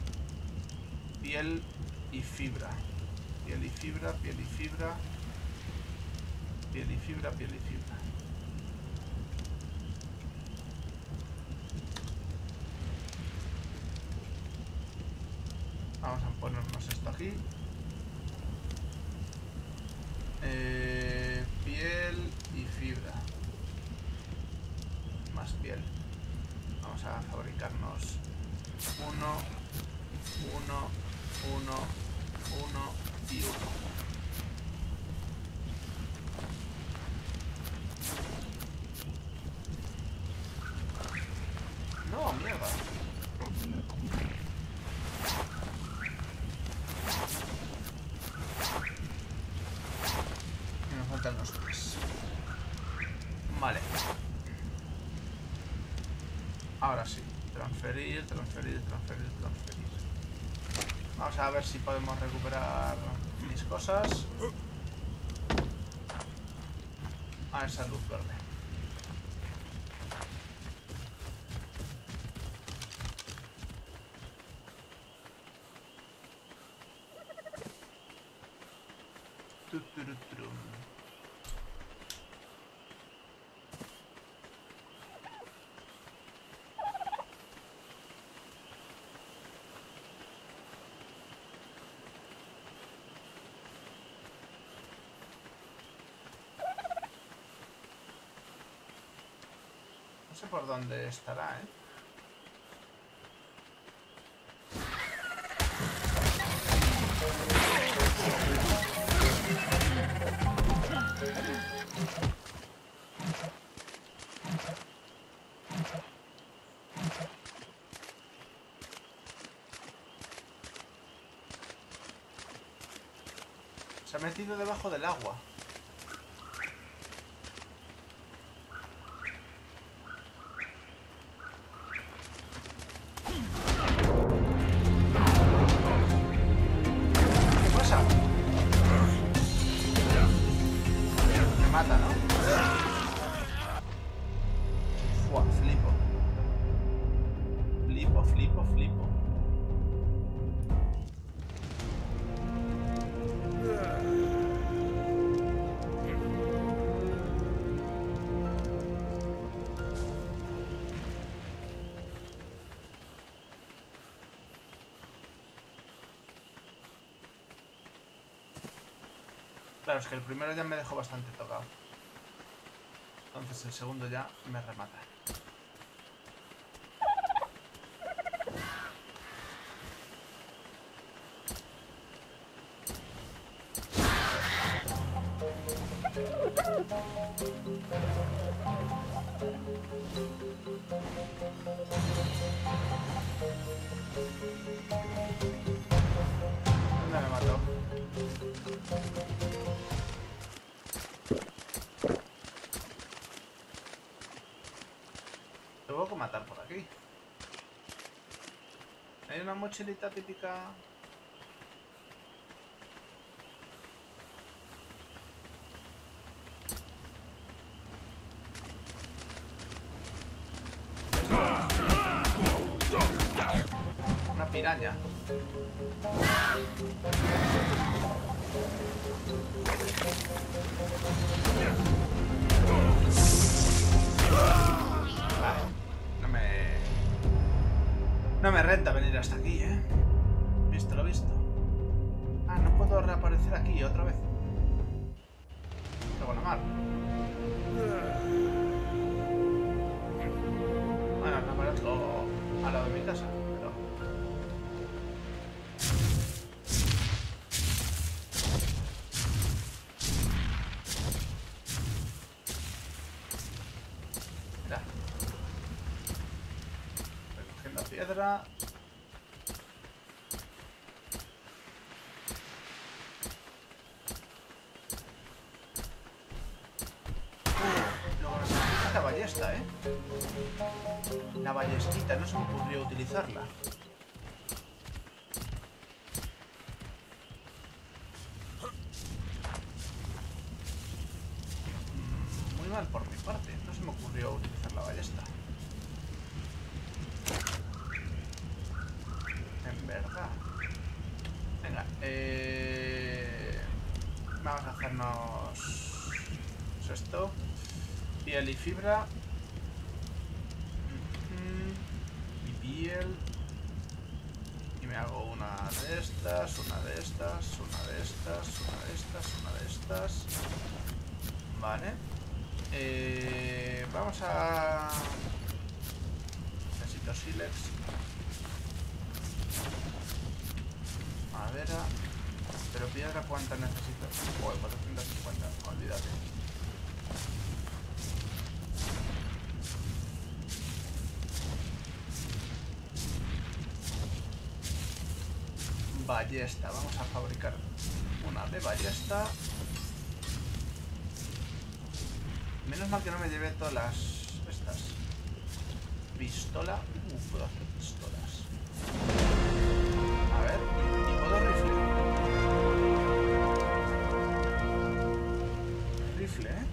Piel y fibra. Piel y fibra, piel y fibra. Piel y fibra, piel y fibra. Vamos a ponernos esto aquí. Piel y fibra. Más piel. Vamos a fabricarnos uno y uno. No, mierda. Me faltan los tres. Vale. Ahora sí. Transferir, transferir, transferir, transferir. Vamos a ver si podemos recuperar mis cosas. A esa luz verde. sé por dónde estará, ¿eh? Se ha metido debajo del agua. ¿Qué pasa? Me mata, ¿no? Fua, flipo. Flipo. Claro, es que el primero ya me dejó bastante tocado. Entonces el segundo ya me remata. ¿Dónde me mató? Tengo que matar por aquí. Hay una mochilita típica. Una piraña. Vale. No me renta venir hasta aquí, ¿eh? Visto lo visto. Ah, no puedo reaparecer aquí otra vez. Luego la mar. Bueno, no aparezco al lado de mi casa, pero... Mira. Recogiendo piedra. Luego necesito la ballesta, ¿eh? La ballestita, no se me ocurrió utilizarla. Muy mal por mi parte, no se me ocurrió utilizar la ballesta. En verdad. Venga, vamos a hacernos esto. Piel y fibra. Y piel. Y me hago una de estas, una de estas, una de estas, una de estas, una de estas. Vale. Vamos a... Necesito sílex. Madera. Pero piedra, ¿cuánta necesito? Oh, 450, olvídate. Ballesta, vamos a fabricar una de ballesta. Menos mal que no me llevé todas las... estas. Pistola. Puedo hacer pistolas. A ver, y puedo rifle. Rifle, ¿eh?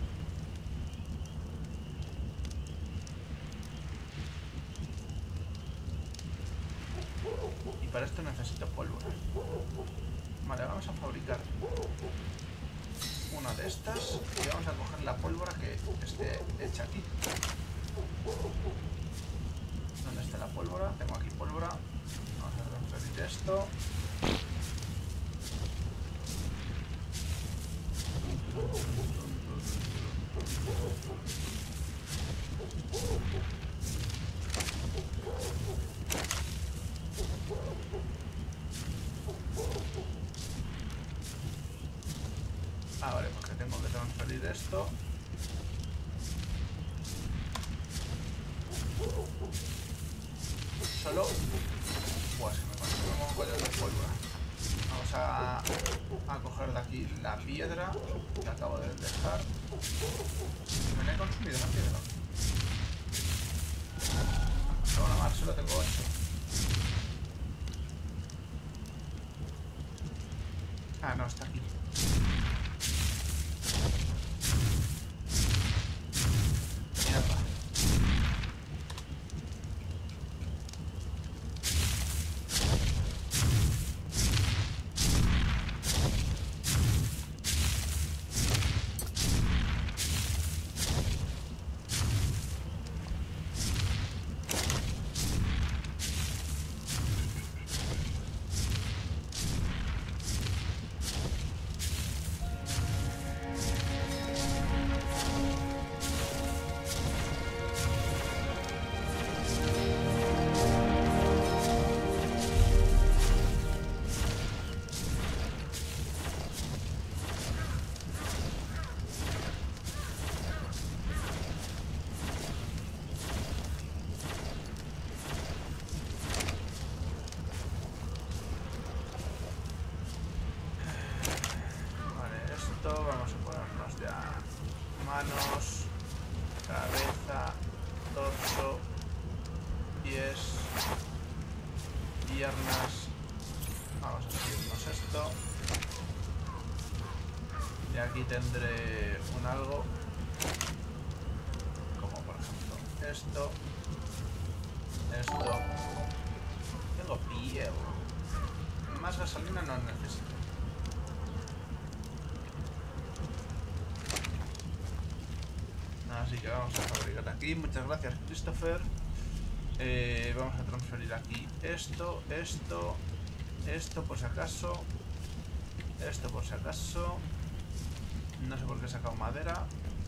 Y para esto necesito pólvora. Vale, vamos a fabricar una de estas y vamos a coger la pólvora que esté hecha aquí. ¿Dónde está la pólvora? Tengo aquí pólvora. Vamos a transferir esto. esto. Solo... Pues me consumo un montón de pólvora. Vamos a coger de aquí la piedra que acabo de dejar. Me la he consumido la piedra. Pero nada más, solo tengo 8. Ah, no, está aquí. Mierda. Vamos a ponernos ya manos, cabeza, torso, pies, piernas. Vamos a subirnos esto. Y aquí tendré un algo, como por ejemplo esto. Tengo piel. Más gasolina no necesito. Así que vamos a fabricar aquí. Muchas gracias, Christopher. Vamos a transferir aquí esto por si acaso. Esto por si acaso. No sé por qué he sacado madera.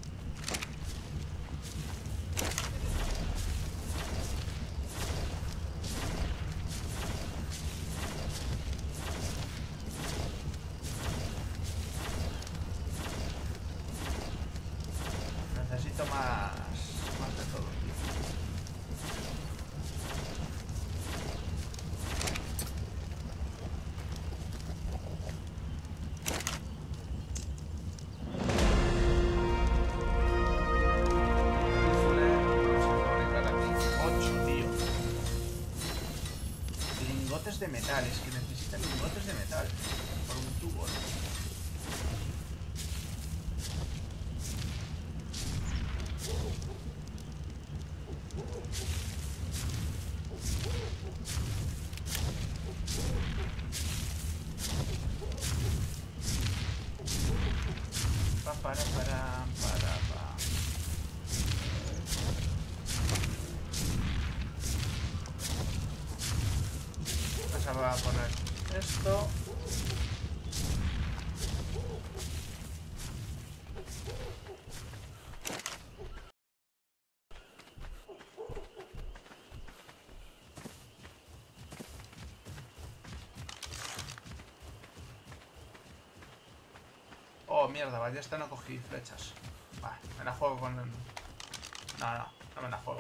Necesito más de todo, tío. De metal, es que necesitan lingotes de metal por un tubo, ¿no? Va a poner esto. Oh, mierda, ballesta no cogí flechas. Vale, me la juego con el... No me la juego.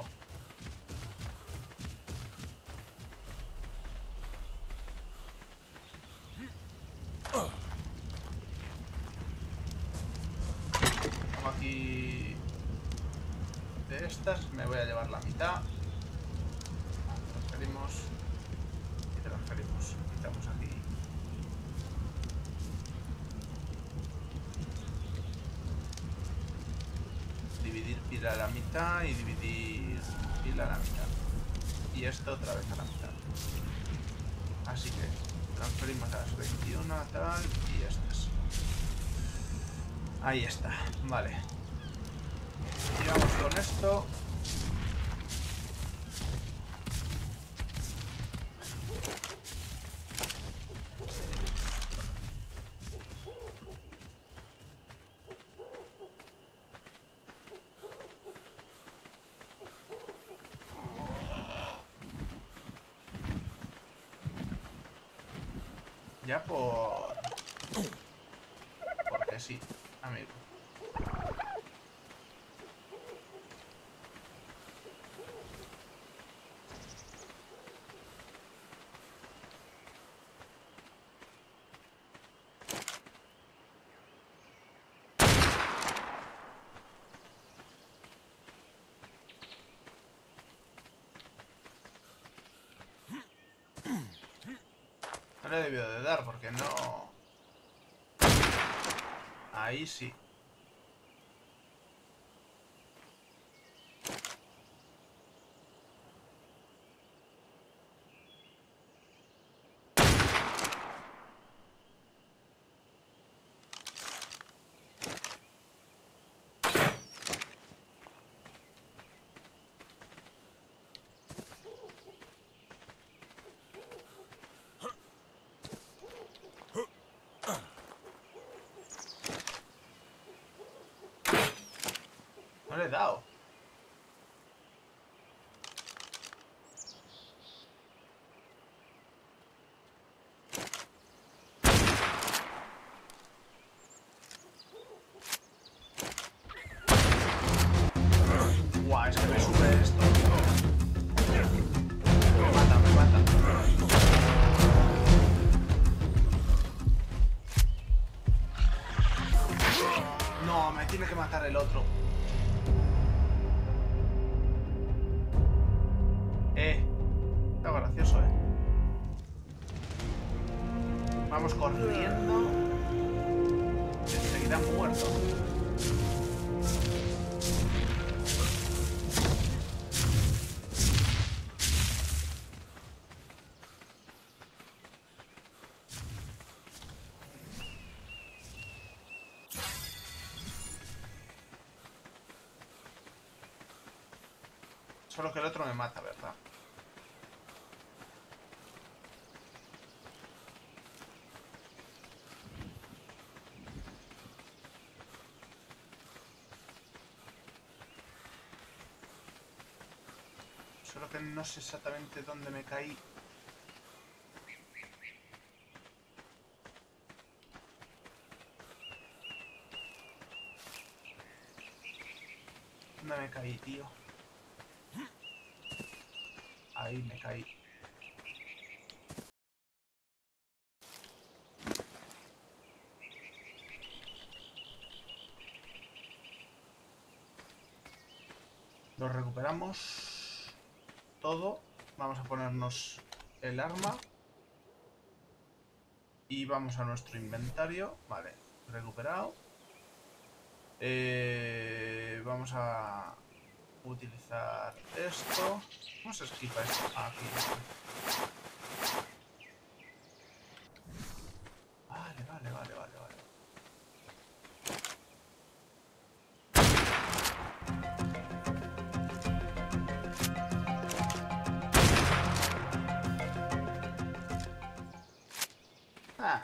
Tengo aquí... de estas, me voy a llevar la mitad. Transferimos. Y transferimos. Quitamos aquí. Dividir pila a la mitad y dividir pila a la mitad. Y esto otra vez a la mitad. Así que transferimos a las 21 tal y estas. Ahí está, vale. Y vamos con esto. Ya porque sí, amigo. le he debido de dar porque no... Ahí sí. No le he dado. Guau, es que me sube esto. Me mata, me mata. No, me tiene que matar el otro. Está gracioso, Vamos corriendo. Enseguida muerto. Solo que el otro me mata, ¿verdad? Solo que no sé exactamente dónde me caí. ¿Dónde me caí, tío? Ahí me caí. Lo recuperamos todo. Vamos a ponernos el arma. Y vamos a nuestro inventario. Vale, recuperado. Vamos a utilizar esto. ¿Cómo se esquiva esto? Aquí. Vale, vale, vale, vale, vale. Ah.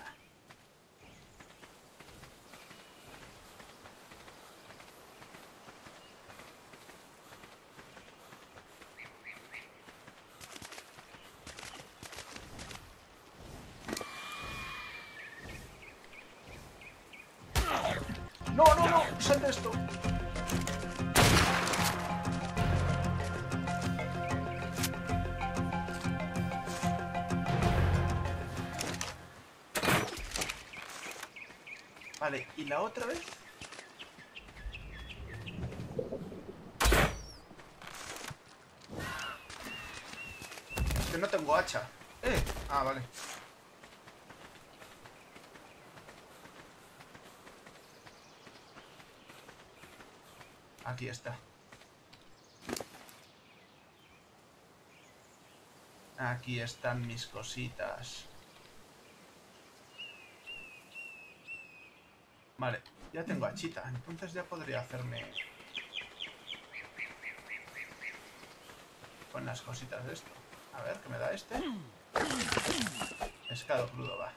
No, no, no, sal de esto. Vale, ¿y la otra vez? Es que no tengo hacha. Ah, vale. Aquí está. Aquí están mis cositas. Vale, ya tengo hachita. Entonces ya podría hacerme con las cositas de esto. A ver, ¿qué me da este? Pescado crudo, va.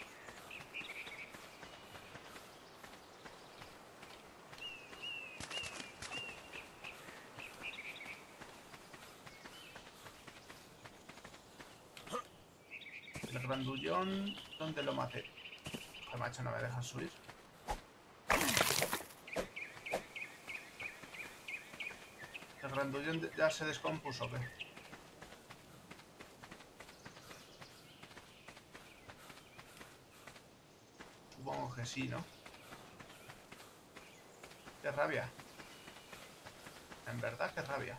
El grandullón, ¿dónde lo maté? El macho no me deja subir. El grandullón ya se descompuso, ¿qué? Supongo que sí, ¿no? Qué rabia. En verdad, qué rabia.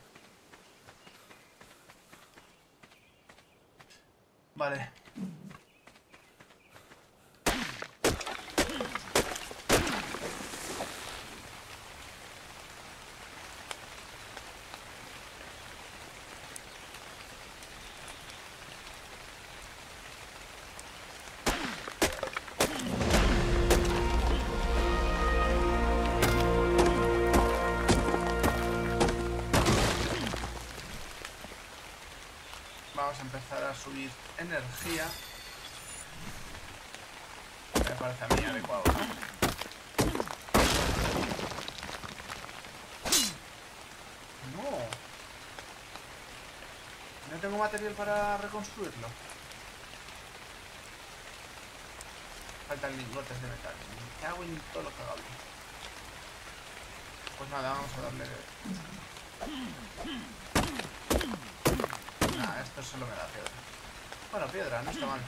Vale. Vamos a empezar a subir energía. Me parece a mí adecuado, ¿no? No tengo material para reconstruirlo. Faltan lingotes de metal. Me cago en todo lo cagable. Pues nada, vamos a darle... Nah, esto solo me da piedra. Bueno, piedra, no está mal.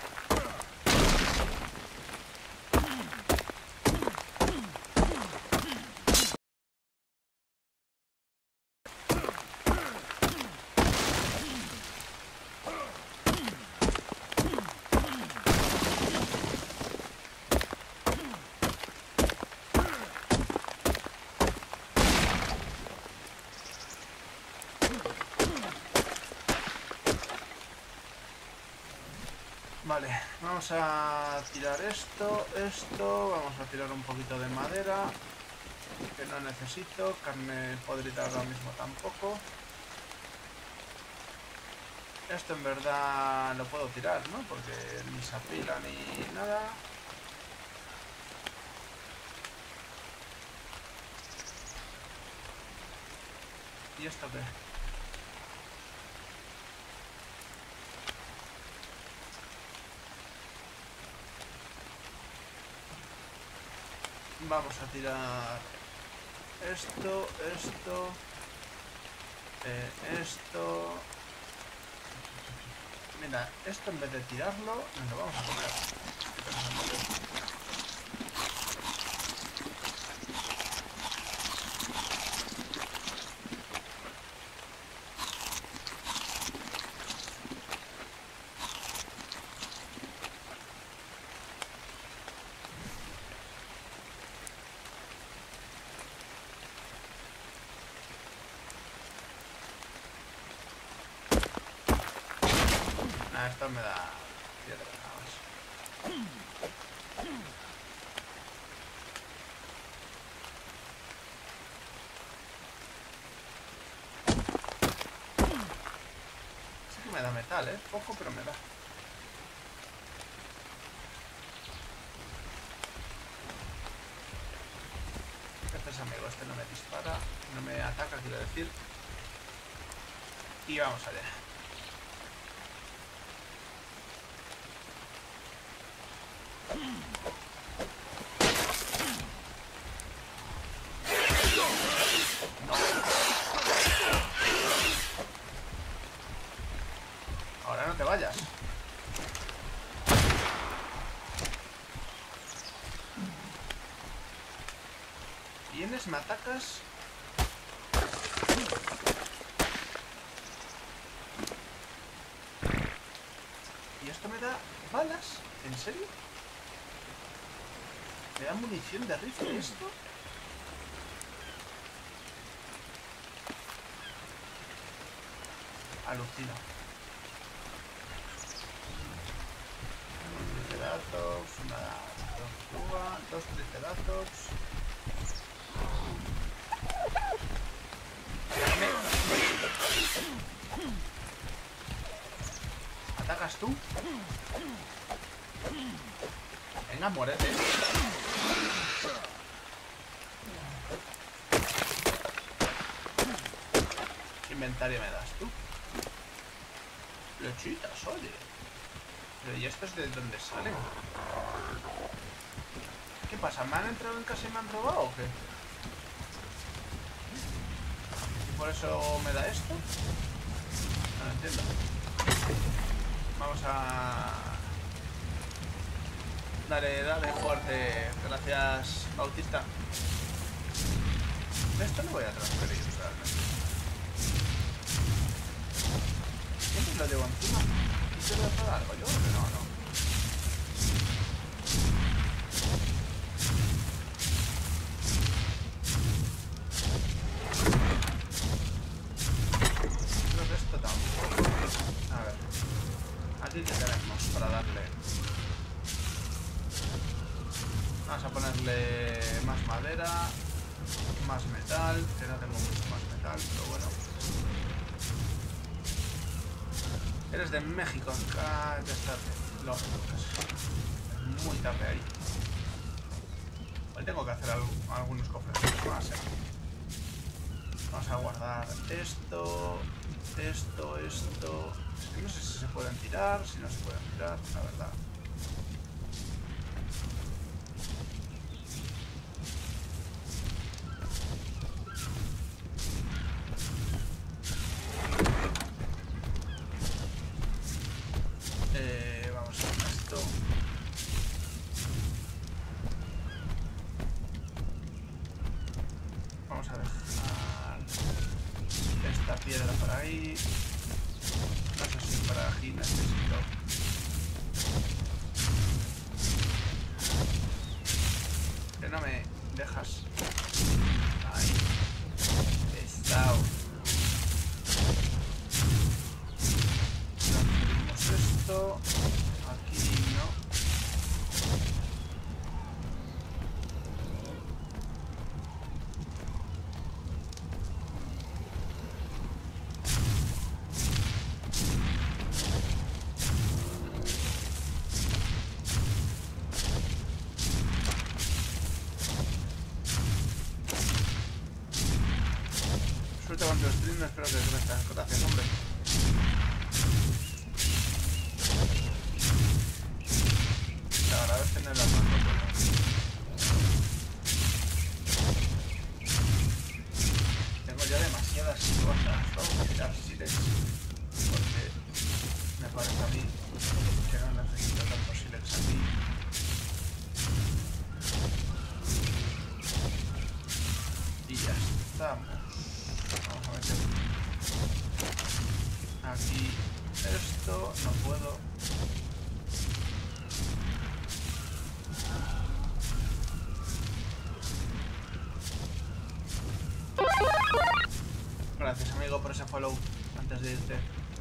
Vale, vamos a tirar esto, vamos a tirar un poquito de madera, que no necesito, carne podrida ahora mismo tampoco. Esto en verdad lo puedo tirar, ¿no? Porque ni se apila ni nada. ¿Y esto qué? Vamos a tirar esto, esto. Mira, esto en vez de tirarlo, nos lo vamos a comer. Esto me da piedra nada más. Sí que me da metal, poco, pero me da. ¿Qué haces, amigo? Este no me dispara, no me ataca, quiero decir. Y vamos allá. Ahora no te vayas. Vienes, me atacas. ¿Y esto me da balas? ¿En serio? ¿Me da munición de rifle esto? Alucino. Triceratops, una tortuga, dos triceratops. ¿Atacas tú? Venga, muérete. ¿Qué inventario me das tú? Flechitas, oye. Pero ¿y estos de dónde salen? ¿Qué pasa? ¿Me han entrado en casa y me han robado o qué? ¿Y por eso me da esto? No lo entiendo. Vamos a... Dale fuerte. Gracias, Bautista. Esto no voy a transferir realmente. Siempre lo llevo encima. ¿Y se lo dejo de algo? Yo creo que no, ¿no? Creo que esto tampoco. A ver. Aquí que tenemos para darle. Vamos a ponerle más madera, más metal, que no tengo mucho más metal, pero bueno. Eres de México. Cállate. Lógico que es muy tarde ahí. Hoy tengo que hacer algunos cofres más, Vamos a guardar esto. Es que no sé si se pueden tirar, si no se pueden tirar, la verdad. Vamos a hacer esto. Vamos a dejar esta piedra por ahí. No sé si para aquí necesito. Que no me dejas. Ahí. Pesado. Transferimos esto. Aquí no. Suelta con tu stream, no espero que crezcas. Gracias, hombre. Te agradezco tener las manos. Tengo ya demasiadas cosas. Vamos a tirar silex. Porque me parece a mí que no necesito tanto silex aquí. Y ya estamos. Vamos a meter aquí esto. No puedo. Gracias, amigo, por ese follow antes de irte.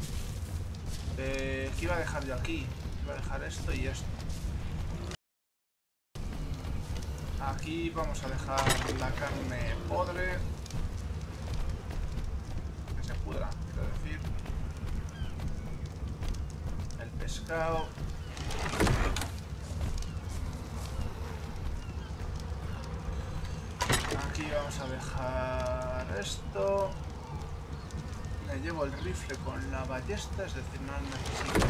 ¿Qué iba a dejar yo aquí? Iba a dejar esto y esto. Aquí vamos a dejar la carne podre. Que se pudra, quiero decir. El pescado. Aquí vamos a dejar esto. Me llevo el rifle con la ballesta, es decir, no necesito.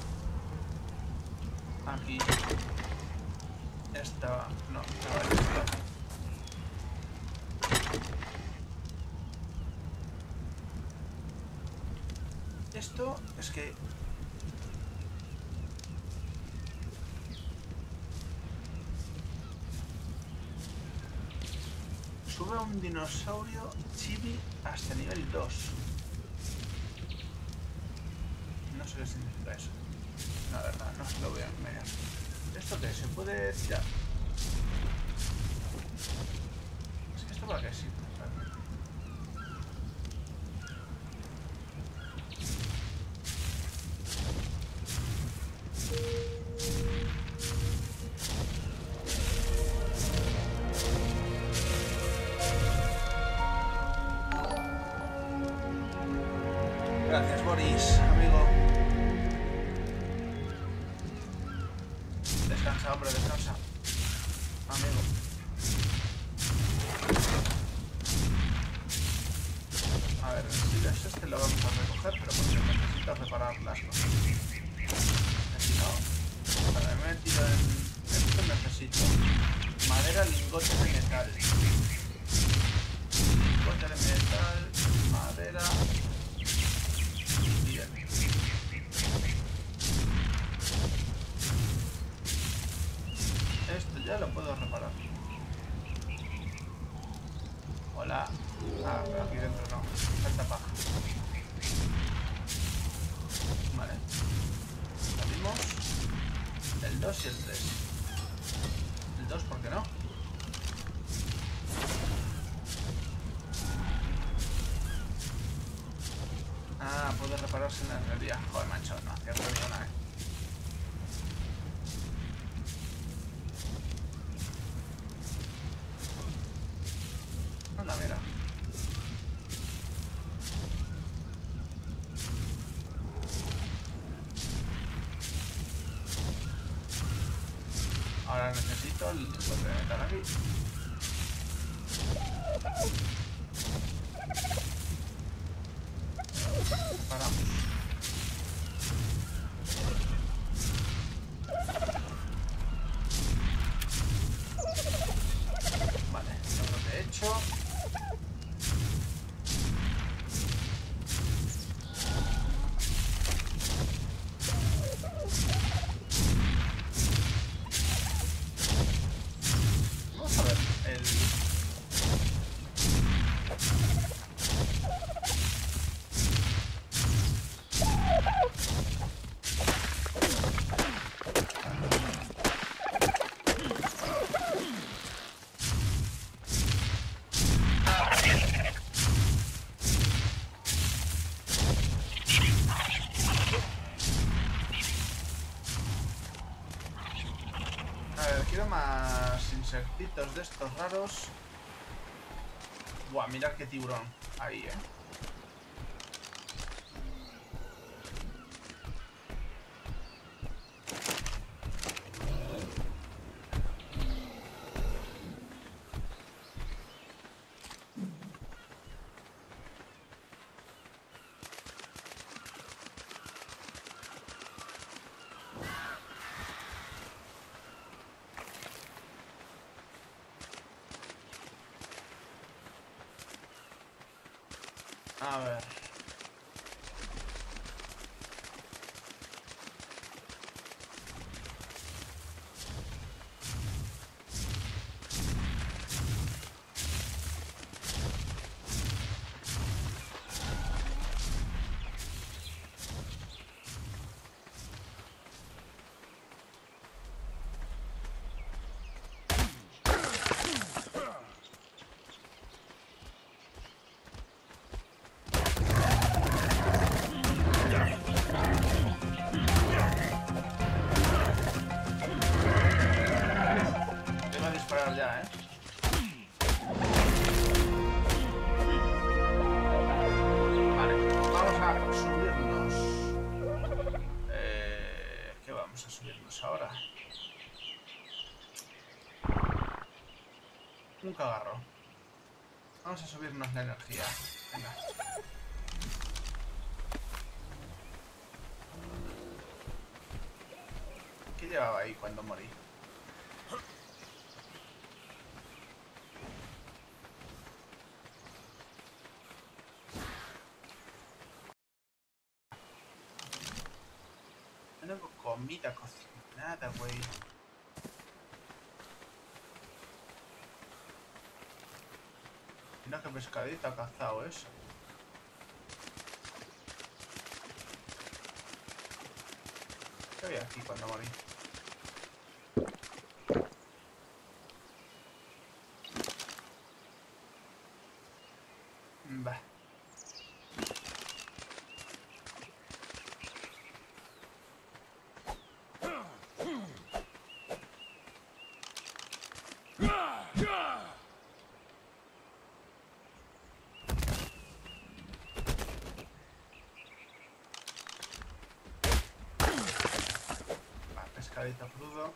Aquí. Esta, no, la ballesta. Esto es que... Sube un dinosaurio chibi hasta nivel 2. No sé qué significa eso. La verdad, no se lo voy a engañar. ¿Esto qué? ¿Se puede tirar? Es que esto para qué sirve realmente. Gracias, Boris, amigo. Descansa, hombre, descansa. Amigo. A ver, si este lo vamos a recoger, pero porque necesito reparar las cosas. Si no, para me he metido en esto necesito madera, lingote de metal. Lingote de metal, madera. Bien. Esto ya lo puedo reparar. Hola. Ah, pero aquí dentro no. Falta paja. Vale. Salimos. El 2 y el 3. El 2, ¿por qué no? Ah, puede repararse en la herrería. Joder, macho, no acierto ni una, Anda, mira. Ahora necesito el golpe de metal aquí. Paramos. Vale, lo que he hecho. Vamos a ver el... A ver, quiero más insectitos de estos raros. Buah, mirad qué tiburón. Ahí, A ver. Tengo que disparar ya, Vale, vamos a subirnos. ¿Qué vamos a subirnos ahora? Un cagarro. Vamos a subirnos la energía. Venga. ¿Qué llevaba ahí cuando morí? No tengo comida cocinada, güey. Mira qué pescadito ha cazado eso. ¿Qué había aquí cuando morí? Bah. Pescadito crudo.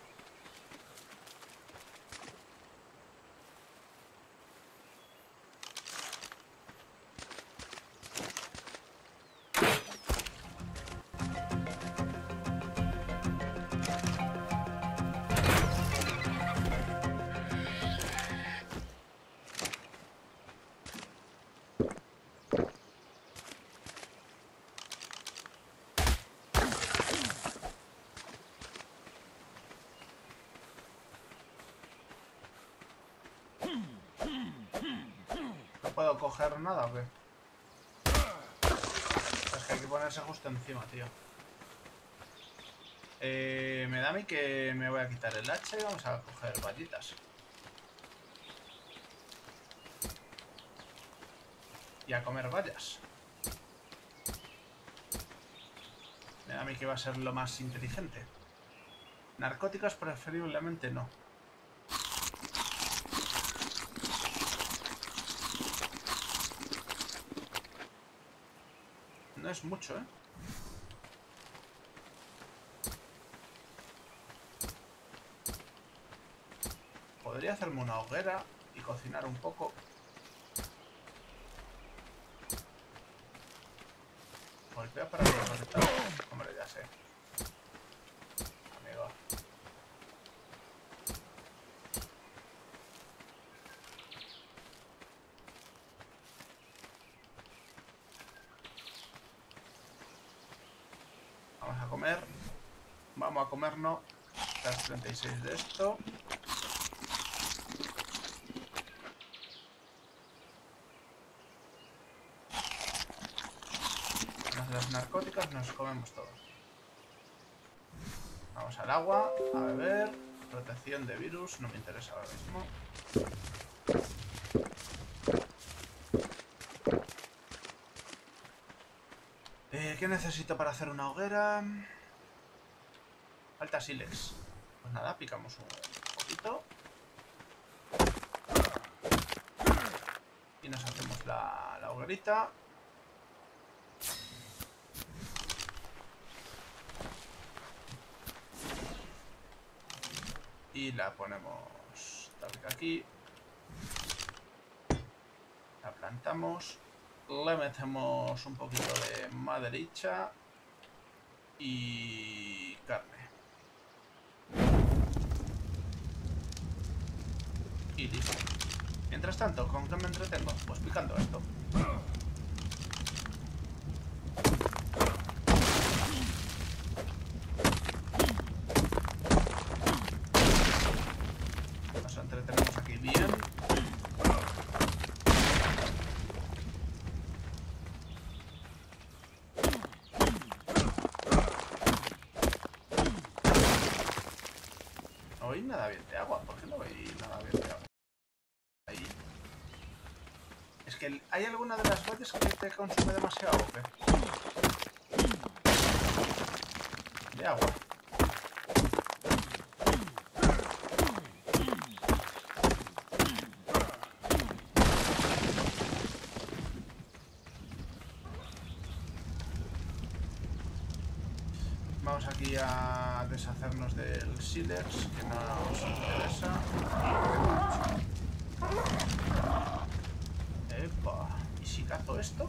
¿No puedo coger nada o qué? Es que hay que ponerse justo encima, tío. Me da a mí que me voy a quitar el hacha y vamos a coger vallitas. Y a comer bayas. Me da a mí que va a ser lo más inteligente. Narcóticos preferiblemente no. No es mucho, ¿eh? Podría hacerme una hoguera y cocinar un poco. Golpea para recolectar. Hombre, ya sé. Amigo. Vamos a comer. Vamos a comernos las 36 de esto. Las narcóticas nos comemos todo. Vamos al agua, a beber. Protección de virus, no me interesa ahora mismo. ¿Qué necesito para hacer una hoguera? Falta sílex. Pues nada, picamos un poquito. Y nos hacemos la hoguerita. Y la ponemos aquí. La plantamos. Le metemos un poquito de madericha. Y carne. Y listo. Mientras tanto, ¿con qué me entretengo? Pues picando esto. Nos entretenemos aquí bien. No oí nada bien de agua. ¿Por qué no oí nada bien de agua? Ahí. Es que hay alguna de las veces que te consume demasiado agua, ¿qué? De agua. Vamos aquí a deshacernos del sílex, que no nos interesa. Epa, ¿y si cazo esto?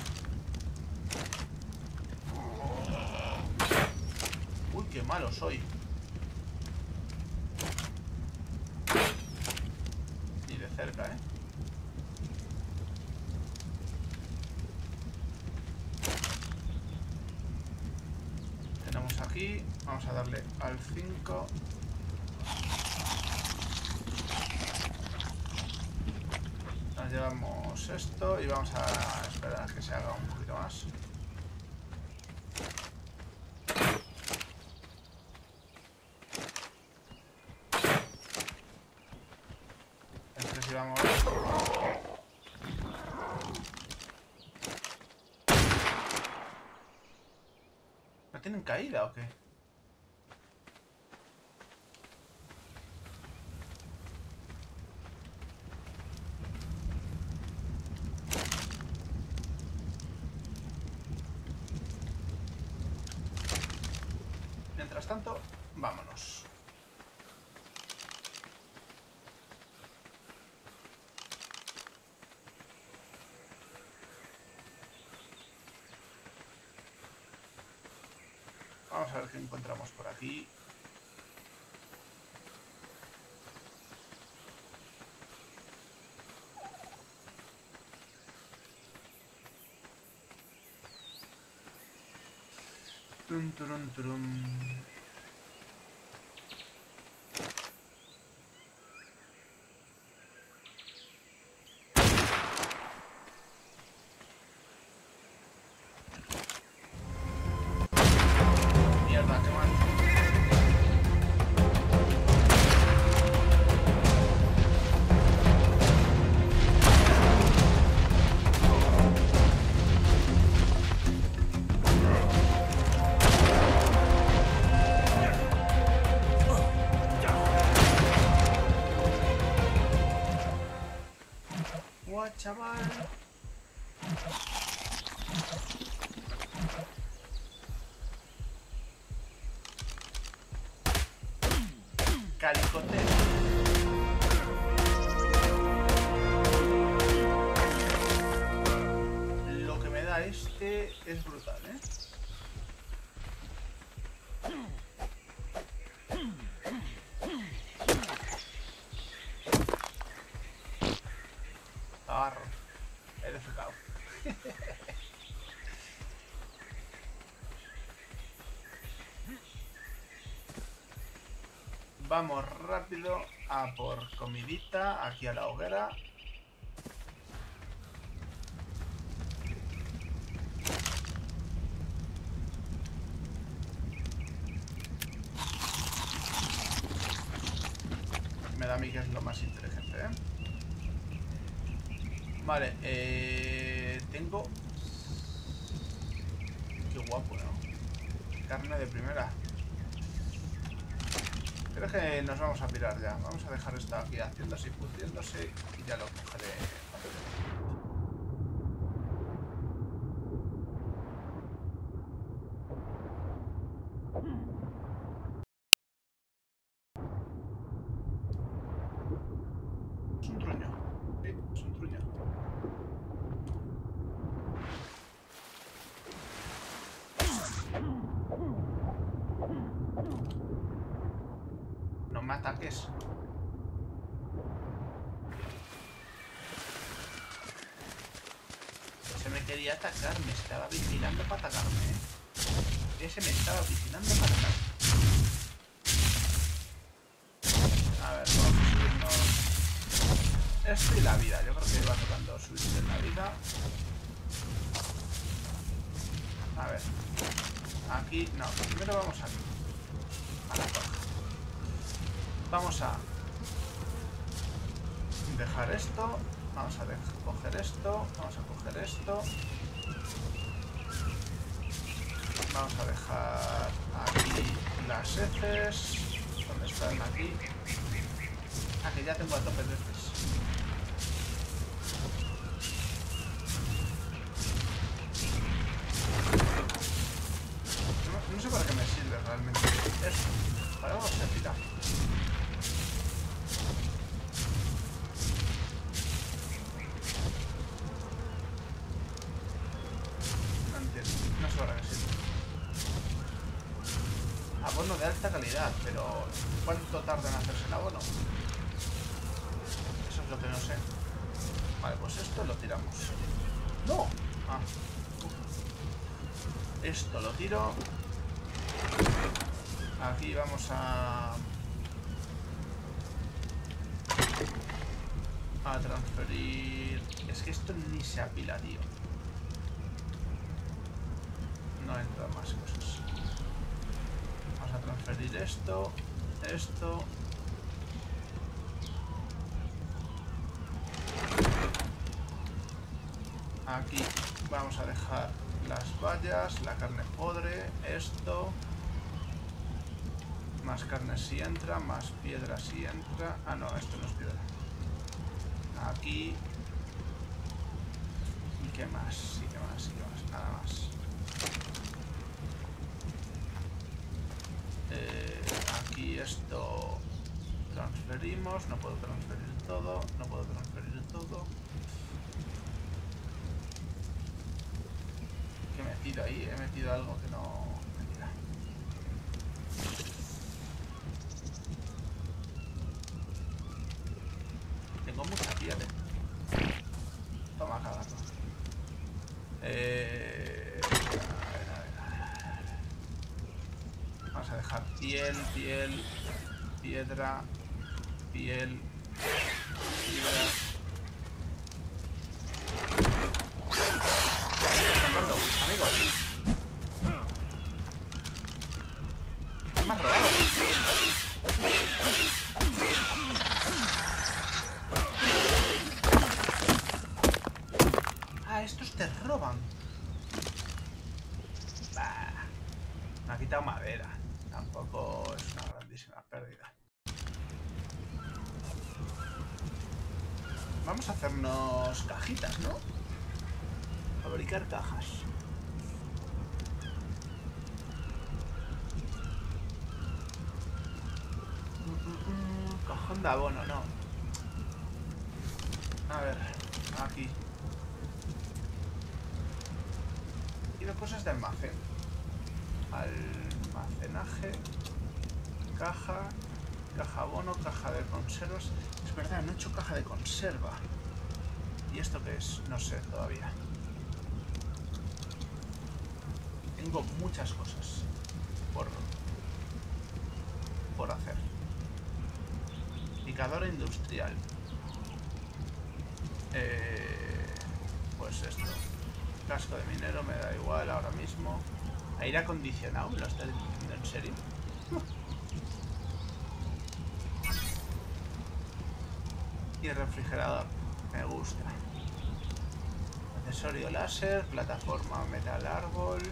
Uy, qué malo soy. Ni de cerca, ¿eh? Tenemos aquí, vamos a darle al 5. Nos llevamos esto y vamos a esperar a que se haga un poquito más. Este sí vamos. ¿No tienen caída o qué? Mientras tanto, vámonos. Vamos a ver qué encontramos por aquí. Tum, turum, turum. Mierda, qué mal. Guau, chaval. Calicote. es brutal, ¿eh? Agarro. He defecado. Vamos rápido a por comidita aquí a la hoguera. Me da a mí que es lo más inteligente, ¿eh? Vale, tengo... Qué guapo, ¿no? Carne de primera. Creo que nos vamos a pirar ya. Vamos a dejar esto aquí haciéndose y pudriéndose y ya lo cogeré. Es un truño. Sí, es un truño. No me ataques. Se me quería atacar, me estaba vigilando para atacarme, ¿eh? Ese me estaba vigilando para atacarme. A ver, vamos a subirnos. Esto y la vida, yo creo que va tocando subirse en la vida. A ver. Aquí, no, primero vamos aquí. A la torre. Vamos a dejar esto. Vamos a coger esto. Vamos a coger esto. Vamos a dejar aquí las heces. ¿Dónde están? Aquí. Ah, que ya tengo a tope de heces. No sé para qué me sirve realmente esto. Para algo servirá. No entiendo. No sé para qué sirve. Abono de alta calidad, pero ¿cuánto tarda en hacerse el abono? Eso es lo que no sé. Vale, pues esto lo tiramos. ¡No! Ah. Esto lo tiro. Aquí vamos a transferir... Es que esto ni se apila, tío. No entran más cosas. Vamos a transferir esto. Esto. Aquí vamos a dejar las vallas, la carne podre, esto. Más carne si entra, más piedra si entra. Ah, no, esto no es piedra. Aquí. ¿Y qué más? Sí, qué más, sí, qué más. Nada más. Aquí esto transferimos. No puedo transferir todo. No puedo transferir todo. ¿Qué he metido ahí? He metido algo que no... Mentira. Tengo mucha piel, Toma, cagarlo. A ver. Vamos a dejar piel, piel, piedra, piel, piedra. Amigos. Me has robado. Ah, estos te roban. Bah. Me ha quitado madera. Tampoco es una grandísima pérdida. Vamos a hacernos cajitas, ¿no? Fabricar cajas. Cajón de abono, no. A ver, aquí. quiero cosas de almacén. Almacenaje. Caja. Caja bono, caja de conservas. Es verdad, no he hecho caja de conserva. ¿Y esto qué es? No sé todavía. Tengo muchas cosas por hacer. Picadora industrial. Pues esto. Casco de minero me da igual ahora mismo. Aire acondicionado, ¿lo estás diciendo en serio? Y refrigerador, me gusta. Accesorio láser, plataforma metal árbol.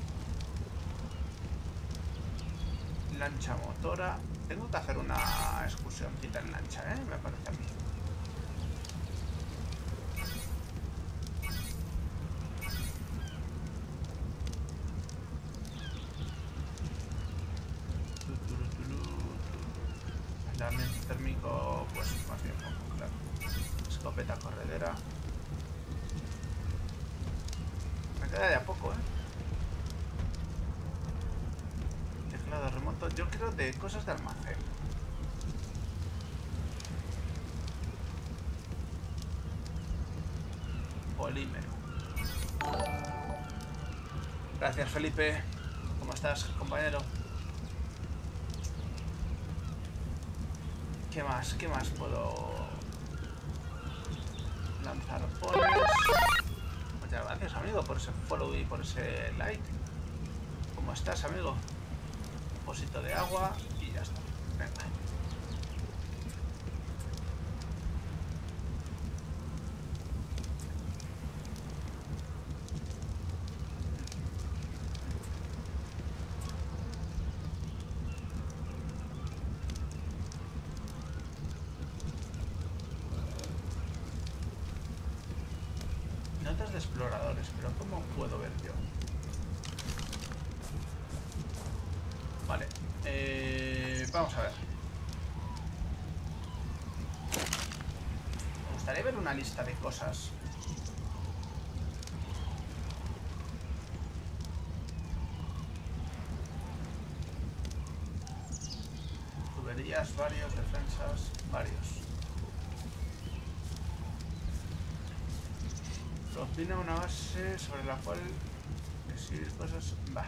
Lancha motora. Tengo que hacer una excursioncita en lancha, me parece a mí. Aislamiento térmico, pues más bien poco, claro. Escopeta corredera. Me queda de a poco, Teclado remoto. Yo creo de cosas de almacén. Polímero. Gracias, Felipe. ¿Cómo estás, compañero? ¿Qué más? ¿Qué más puedo lanzar? Muchas gracias, amigo, por ese follow y por ese like. ¿Cómo estás, amigo? Un pocito de agua y ya está. Venga. Notas de exploradores, pero ¿cómo puedo ver yo? Vale, vamos a ver. Me gustaría ver una lista de cosas. Tuberías, varios, defensas, varios. Propina una base sobre la cual escribir cosas. Va.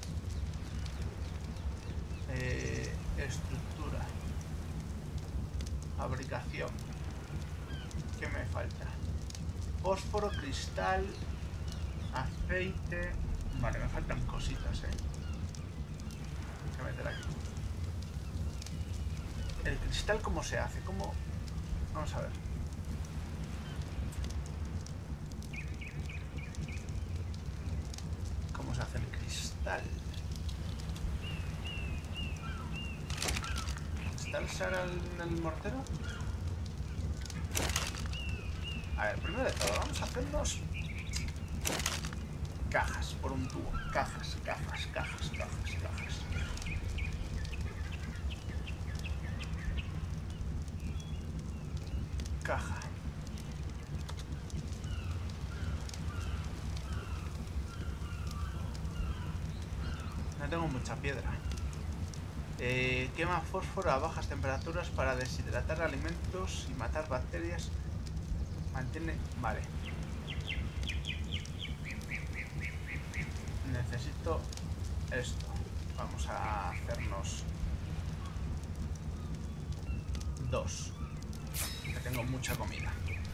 Estructura. Fabricación. ¿Qué me falta? Fósforo, cristal, aceite. Vale, me faltan cositas, Voy a meter aquí. El cristal, ¿cómo se hace? ¿Cómo? Vamos a ver. ¿Cómo se hace el cristal? ¿Cristal se hará en el mortero? A ver, primero de todo, vamos a hacernos cajas por un tubo. Cajas. Caja. No tengo mucha piedra. Quema fósforo a bajas temperaturas para deshidratar alimentos y matar bacterias. Mantiene... Vale. Necesito esto. Vamos a hacernos 2. Que tengo mucha comida.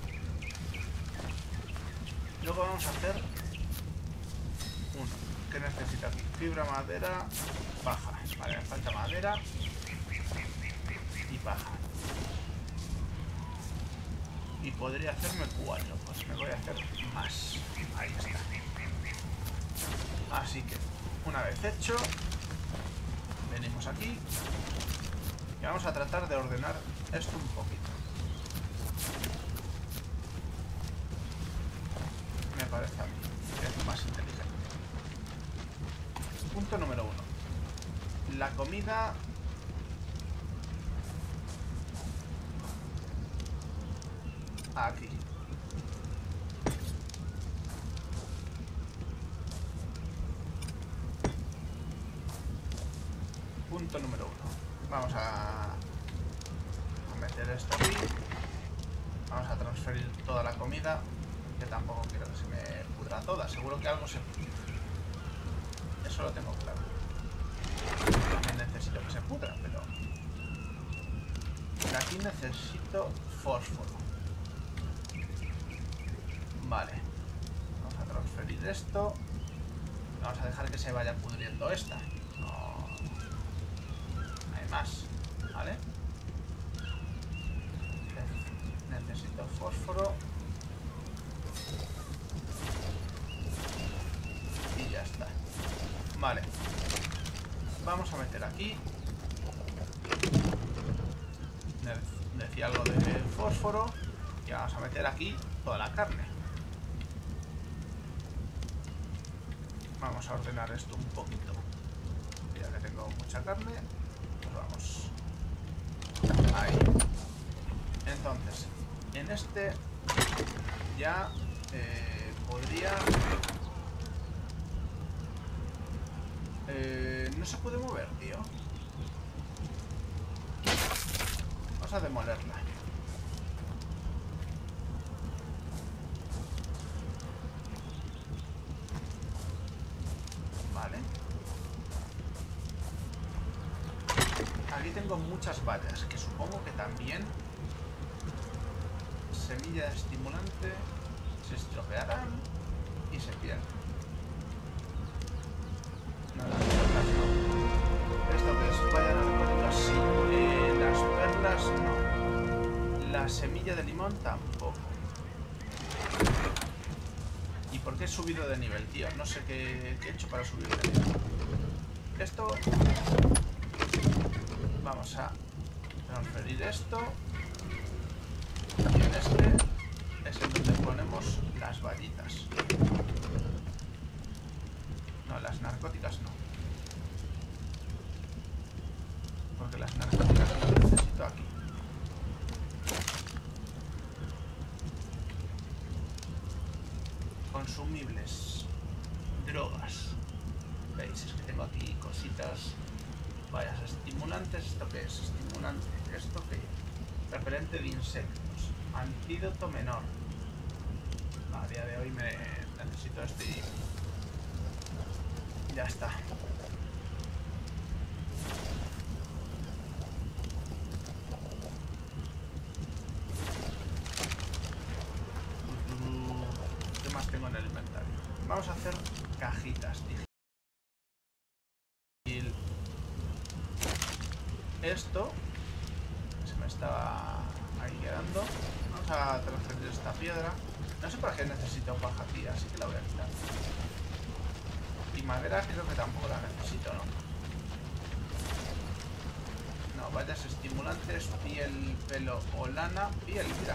Luego vamos a hacer 1. ¿Qué necesito aquí? Fibra, madera, paja. Vale, me falta madera y paja. Y podría hacerme 4. Pues me voy a hacer más. Ahí está. Así que, una vez hecho, venimos aquí y vamos a tratar de ordenar esto un poquito. Me parece a mí que es más inteligente. Punto número 1. La comida... Aquí. Punto número 1. Vamos a meter esto aquí. Vamos a transferir toda la comida, que tampoco quiero que se me pudra toda. Seguro que algo se pudre. Eso lo tengo claro. También necesito que se pudra, pero... aquí necesito fósforo. Vale. Vamos a transferir esto. Vamos a dejar que se vaya pudriendo esta. No hay más. ¿Vale? Necesito fósforo. Y ya está. Vale. Vamos a meter aquí. Decía algo de fósforo. Y vamos a meter aquí toda la carne. Vamos a ordenar esto un poquito. Ya que tengo mucha carne, pues vamos. Ahí. Entonces, en este ya podría... no se puede mover, tío. Vamos a demolerla. Vale. Aquí tengo muchas vallas, que supongo que también... semilla estimulante se estropearán y se pierden. No, las perlas no. ¿Esto que es? Vaya narcóticas, sí. Las perlas no. La semilla de limón tampoco. ¿Y por qué he subido de nivel, tío? No sé qué he hecho para subir de nivel. Esto... vamos a transferir esto. Y en este es en donde ponemos las vallitas. No, las narcóticas no. Porque las narcóticas las necesito aquí. Consumibles. Drogas. ¿Veis? Es que tengo aquí cositas. Vallas estimulantes. ¿Esto qué es? Estimulante. ¿Esto qué es? Repelente de insectos. Antídoto menor. A día de hoy me necesito este y ya está. ¿Qué más tengo en el inventario? Vamos a hacer cajitas. Y esto se me estaba ahí quedando. Vamos a transferir esta piedra. No sé para qué necesito paja, tía, así que la voy a quitar. Y madera creo que tampoco la necesito, ¿no? No, vallas estimulantes, piel, pelo o lana. Piel, mira.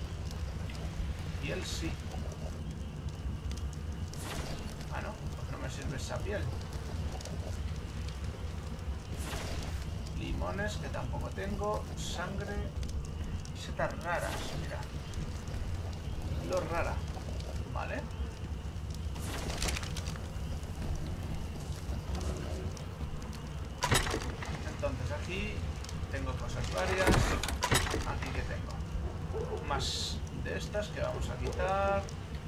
Piel sí. Ah, no, pues no me sirve esa piel. Limones, que tampoco tengo. Sangre. Setas raras, mira. Lo rara. Vale. Entonces aquí tengo cosas varias. Aquí que tengo más de estas que vamos a quitar.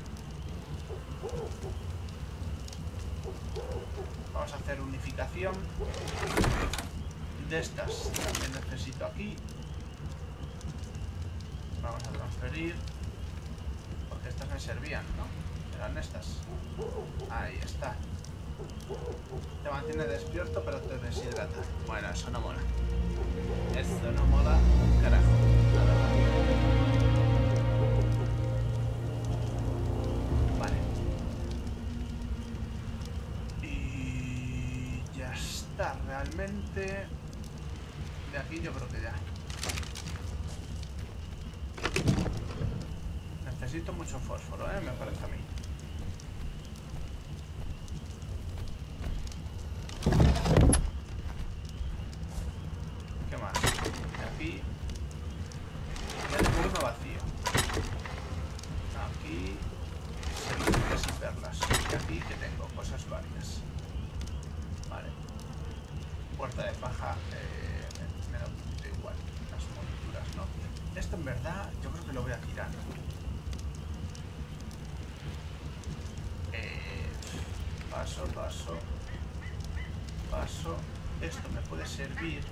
Vamos a hacer unificación. De estas también necesito aquí. Vamos a transferir. Porque estas me servían, ¿no? Eran estas. Ahí está. Te mantiene despierto pero te deshidrata. Bueno, eso no mola. Esto no mola un carajo, la verdad. Vale. Y ya está, realmente. De aquí yo creo que ya. Necesito mucho fósforo, me parece a mí. ¿Qué más? De aquí ya tengo uno vacío. Aquí semillas y perlas. Y aquí que tengo cosas varias. Vale. Pues manta de paja me da un poquito igual. Las monturas, ¿no? Esto en verdad yo creo que lo voy a tirar. Paso, paso. Paso. Esto me puede servir.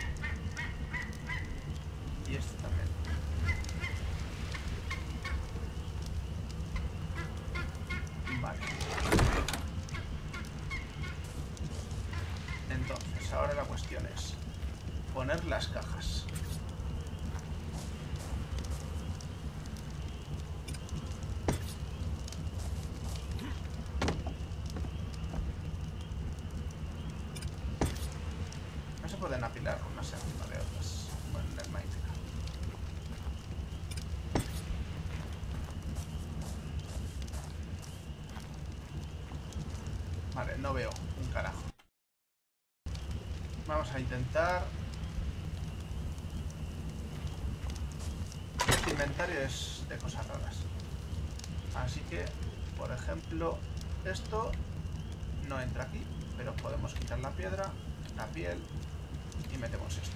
Y esto también. Vale. Entonces, ahora la cuestión es poner las cajas. No se pueden apilar unas encima de otras. Bueno, en el Minecraft. Vale, no veo un carajo. Vamos a intentar... Este inventario es de cosas raras. Así que, por ejemplo, esto no entra aquí, pero podemos quitar la piedra, la piel y metemos esto.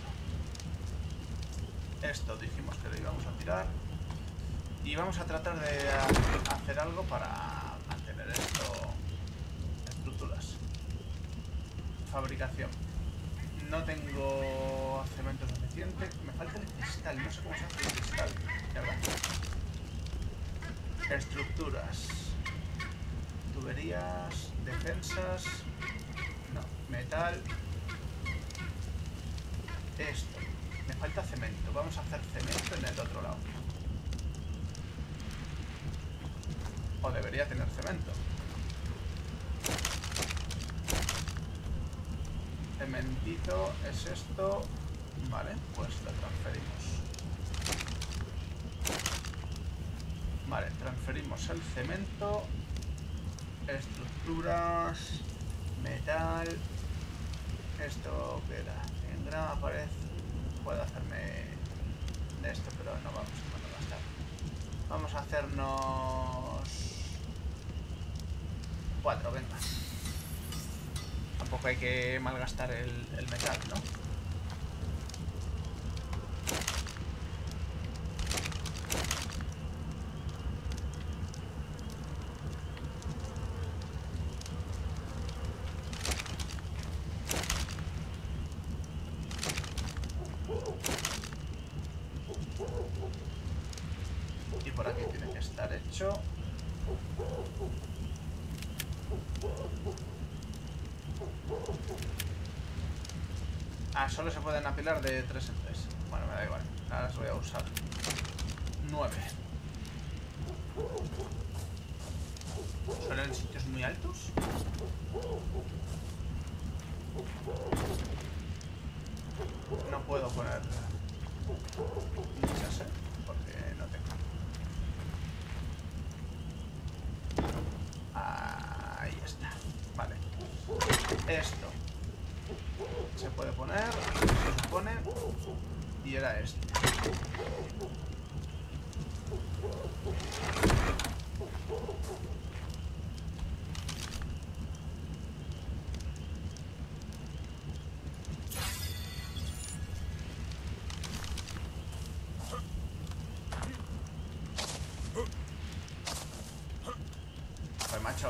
Esto dijimos que lo íbamos a tirar. Y vamos a tratar de hacer algo para mantener esto. Estructuras. Fabricación. No tengo cemento suficiente. Me falta el cristal. No sé cómo se hace el cristal. Mierda. Estructuras. Tuberías. Defensas. No. Metal. Esto. Me falta cemento. Vamos a hacer cemento en el otro lado. O debería tener cemento. Cementito es esto. Vale, pues lo transferimos. Vale, transferimos el cemento. Estructuras. Metal. Esto queda en grama, pared. Puedo hacerme de esto, pero no vamos a gastar. Vamos a hacernos 4, venga. Tampoco hay que malgastar el metal, ¿no? Y por aquí tiene que estar hecho. Ah, solo se pueden apilar de 3 en 3. Bueno, me da igual. Ahora las voy a usar. 9. ¿Son en sitios muy altos? No puedo poner muchas, porque no tengo. Ahí está. Vale. Esto se puede poner, se supone, y era este. Pues macho.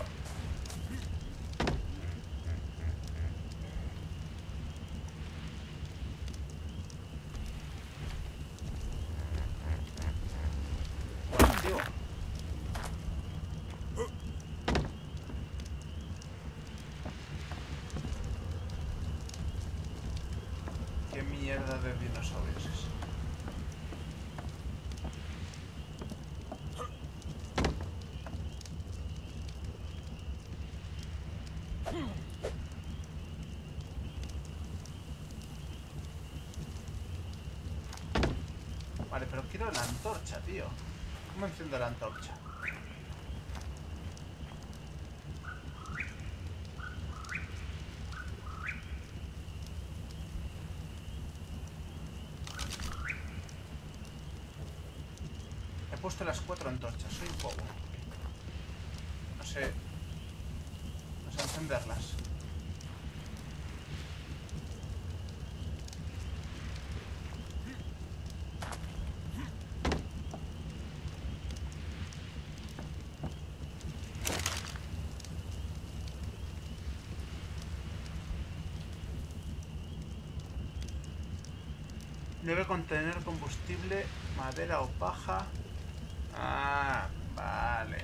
¿Qué mierda de dinosaurios es? Vale, pero quiero la antorcha, tío. ¿Cómo enciendo la antorcha? He puesto las 4 antorchas, soy un bobo. No sé encenderlas. Debe contener combustible, madera o paja. Ah, vale.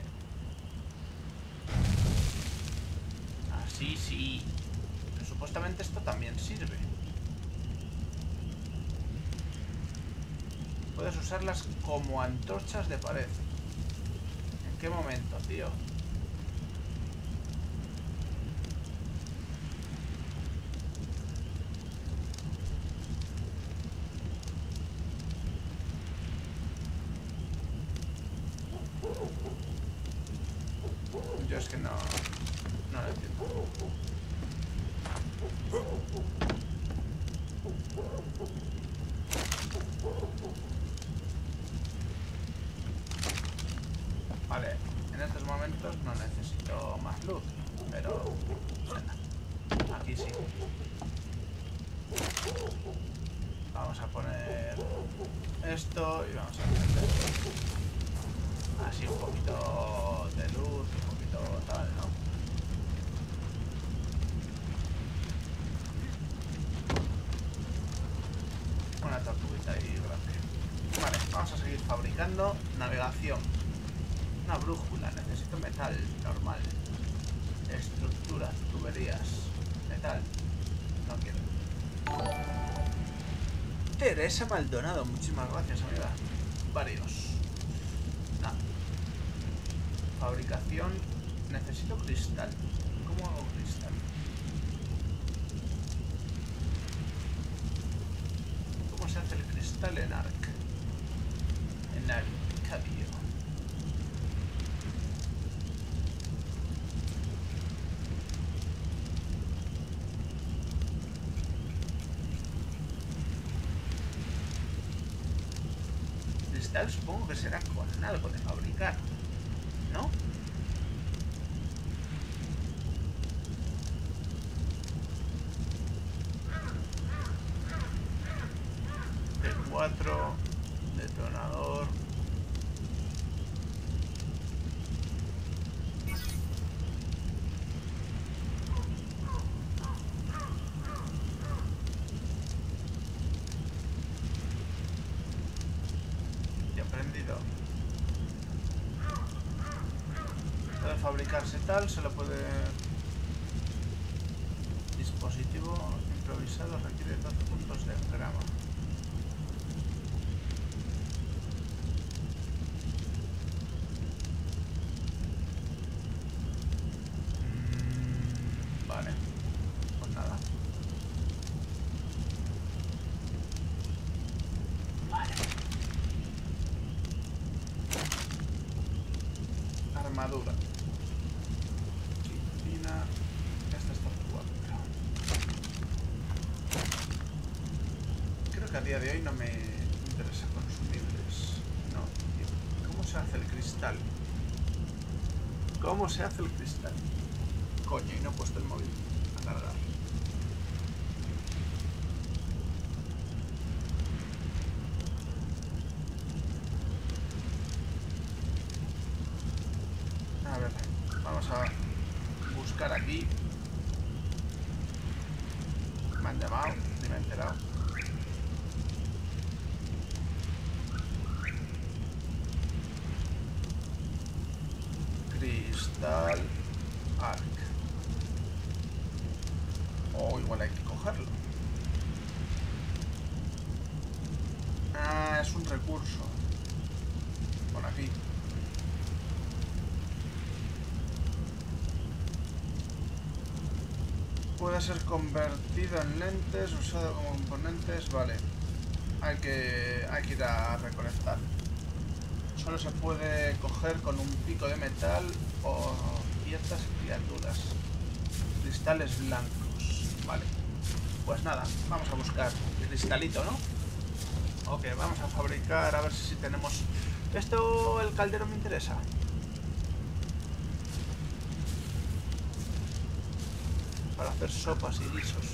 Así sí. Pero supuestamente esto también sirve. Puedes usarlas como antorchas de pared. ¿En qué momento, tío? Yo es que no lo entiendo. Vale, en estos momentos no necesito más luz, pero bueno, aquí sí. Vamos a poner esto y vamos a encender así un poquito de luz, un poquito tal, ¿no? Una tortuguita ahí grande. Vale, vamos a seguir fabricando. Navegación. Una brújula, necesito metal normal. Estructura, tuberías, metal. No quiero. Teresa Maldonado, muchísimas gracias, amiga. Varios. Nada. Fabricación. Necesito cristal. ¿Cómo hago cristal? ¿Cómo se hace el cristal en Ark? En Arcadio. Cristal supongo que será con algo de fabricar, ¿no? T4, detonador. Y aprendido. Puede fabricarse tal, se lo puede... Dispositivo improvisado requiere 12 puntos de grama. Vale, pues nada. Vale. Armadura. Quitina. Esta está jugando. Creo que a día de hoy no me interesa consumibles. No. ¿Cómo se hace el cristal? ¿Cómo se hace el cristal? Coño, y no he puesto el móvil a cargar. A ver, vamos a buscar aquí. Me han llamado, ni me he enterado. Cristal Ark. Oh, igual hay que cogerlo. Ah, es un recurso. Por aquí. Puede ser convertido en lentes, usado como componentes. Vale. Hay que ir a recolectar. Solo se puede coger con un pico de metal o ciertas criaturas. Cristales blancos. Vale. Pues nada, vamos a buscar el cristalito, ¿no? Ok, vamos a fabricar, a ver si tenemos... Esto, el caldero me interesa. Para hacer sopas y guisos.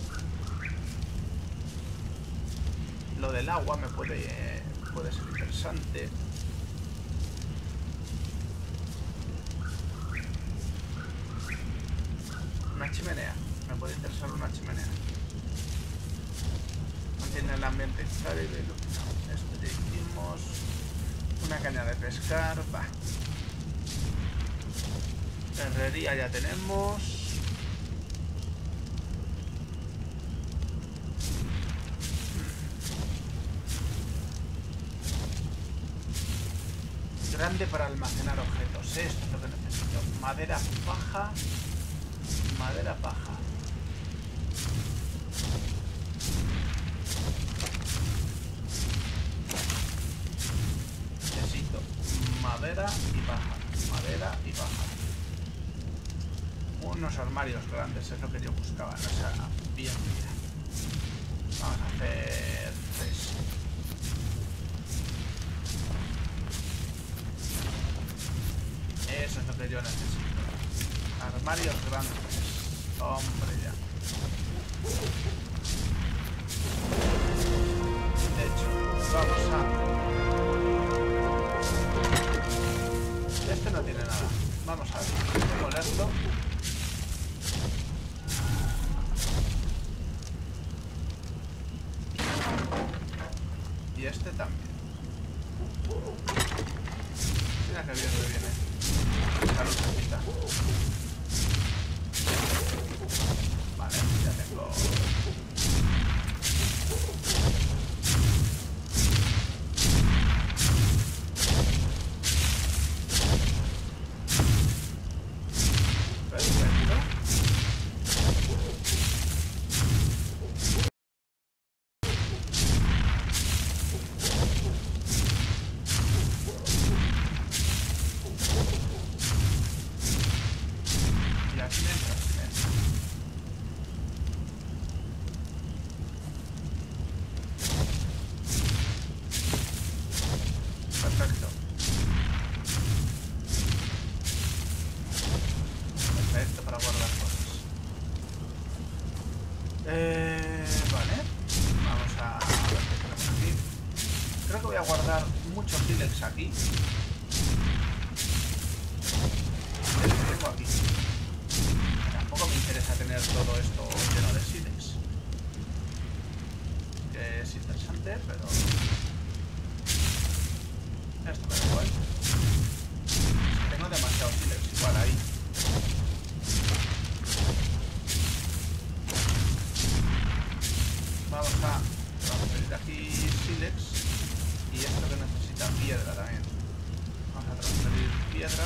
Lo del agua me puede ser interesante. Una chimenea. Me puede interesar una chimenea. Mantiene el ambiente cálido y iluminado. Esto ya hicimos. Una caña de pescar. Va. Herrería ya tenemos. Grande para almacenar objetos. Esto es lo que necesito. Madera, paja. Madera, paja. Necesito madera y paja. Madera y paja. Unos armarios grandes es lo que yo buscaba. No sea bien. Vamos a hacer 3. Eso es lo que yo necesito. Armarios grandes. Hombre, ya. De hecho, vamos a... Este no tiene nada. Vamos a demolerlo. Y este también. Mira que bien me viene. La lucecita. Vale, ya tengo. Perfecto. Y aquí mientras. Perfecto. Perfecto para guardar cosas. Vale. Vamos a ver qué tenemos aquí. Creo que voy a guardar muchos sílex aquí. El que tengo aquí. Tampoco me interesa tener todo esto lleno de sílex. Que es interesante, pero... Esto me da igual. Es que tengo demasiados sílex igual ahí. Vamos a transferir aquí sílex. Y esto que necesita piedra también. Vamos a transferir piedra.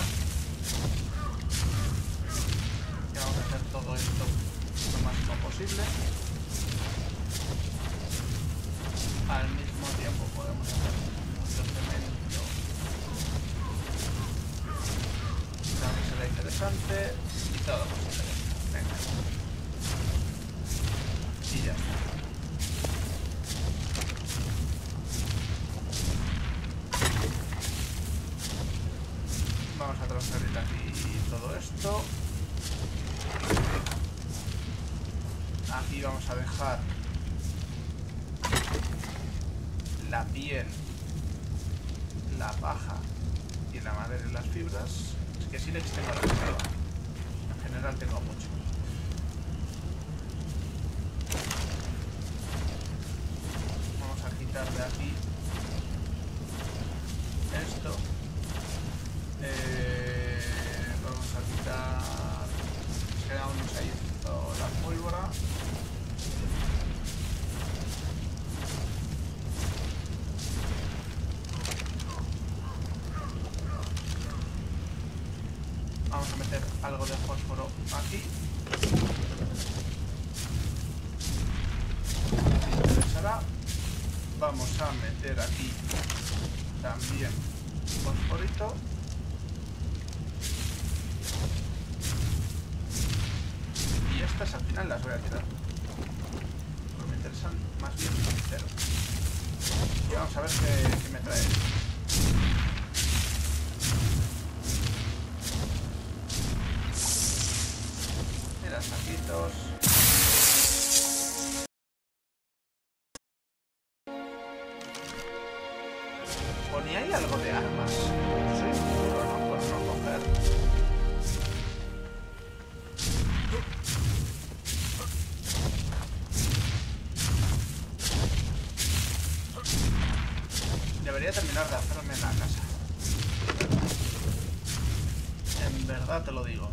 Y vamos a hacer todo esto lo máximo posible. Al mismo tiempo podemos hacer mucho cemento. También será interesante. Y todo más interesante. Venga. Y ya está. Vamos a transferir aquí todo esto. Aquí vamos a dejar la piel, la paja y la madera y las fibras. Es que sí les tengo la reserva. En general tengo mucho. Vamos a quitar de aquí esto. Vamos a quitar... Es que aún no se ha ido la pólvora. Vamos a meter algo de fósforo aquí. Me interesará. Vamos a meter aquí también fosforito. Y estas al final las voy a tirar. Porque me interesan más bien entero. Y vamos a ver qué me trae. Mira, saquitos. Ponía ahí algo de armas. Soy duro, no por no coger. Debería terminar de hacerme la casa. En verdad te lo digo.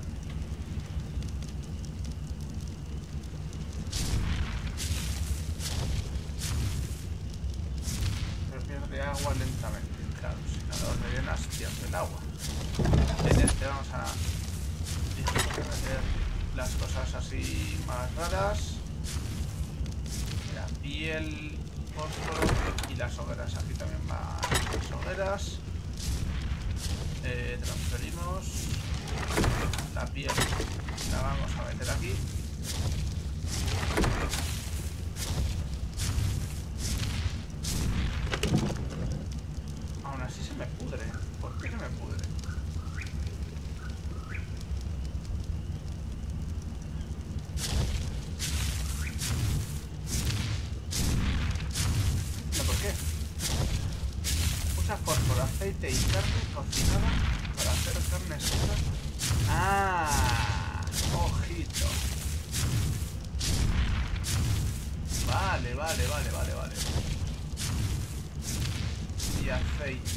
Pero pierde agua lentamente. Claro, si no lo rellenas, pierde el agua. En este vamos a meter las cosas así más raras. La piel, fósforo y las hogueras. Aquí también van las hogueras. Transferimos la piel, la vamos a meter aquí. Aún así se me pudre. ¿Por qué se me pudre? ¿No por qué? Usa fósforo, aceite y carne cocinada para hacer carne seca. ¡Ah! ¡Ojito! Vale. Y aceite.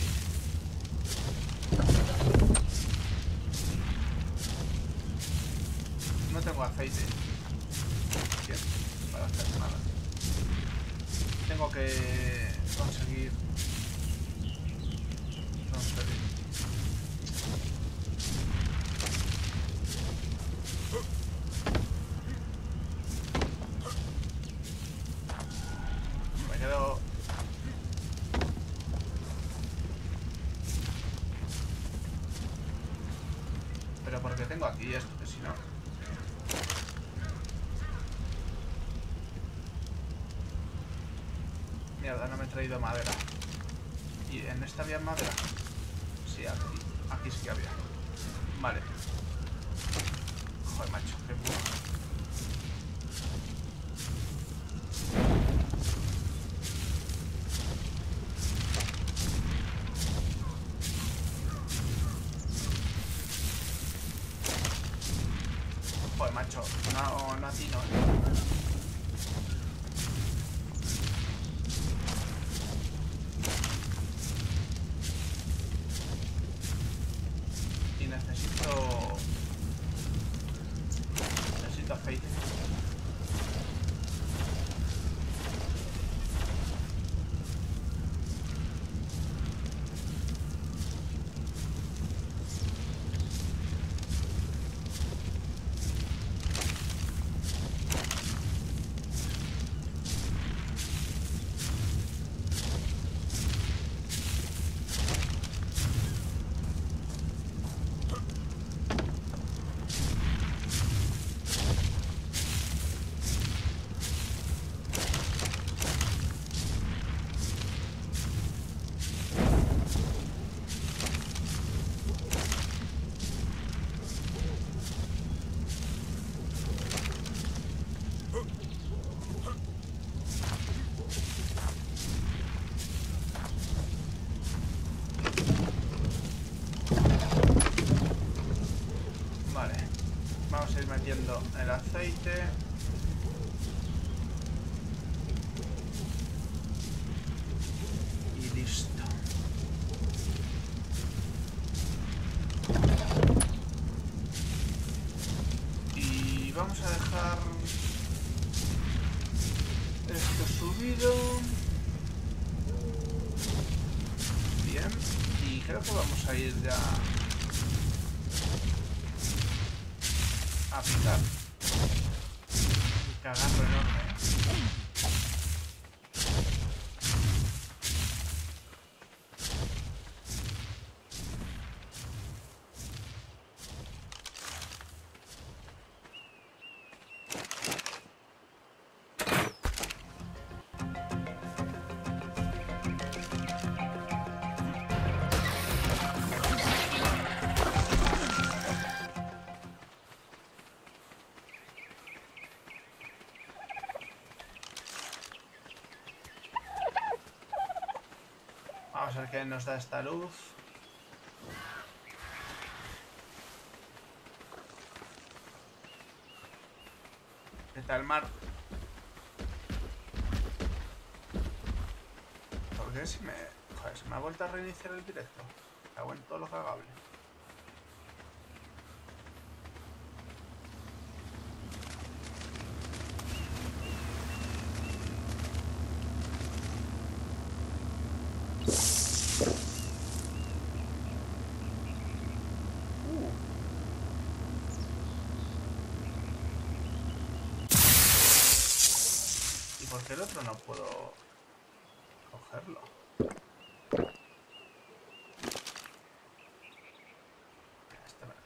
No tengo aceite. Bien, para hacer nada. Tengo que conseguir transferir. Me quedo. Pero porque tengo aquí esto, que si no. Mierda, no me he traído madera. ¿Y en esta había madera? Sí, aquí sí que había. Vale. Joder, macho, qué burro. Joder, macho, no atino, Y necesito aceite. Vale. Vamos a ir metiendo el aceite. Y listo. Y vamos a dejar esto subido. Bien. Y creo que vamos a ir ya a picar. Y cagarlo enorme. Vamos a ver qué nos da esta luz. ¿Qué tal, mar? ¿Por qué si me Joder, se me ha vuelto a reiniciar el directo. Cago en todo lo cagable. ¿Y por qué el otro no puedo cogerlo? Este me...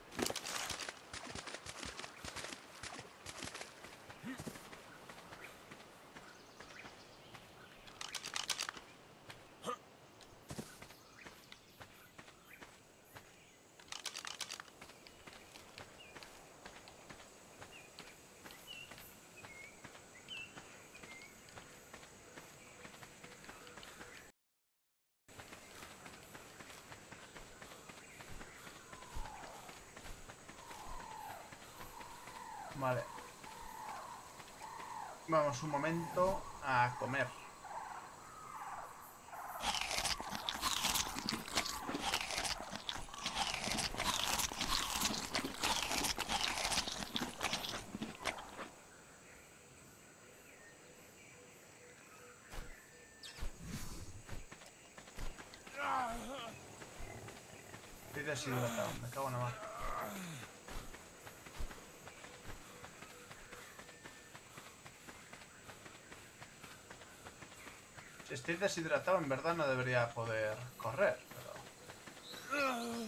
Vale. Vamos un momento a comer. Estoy deshidratado, me cago en la mar. Si estoy deshidratado, en verdad no debería poder correr, pero...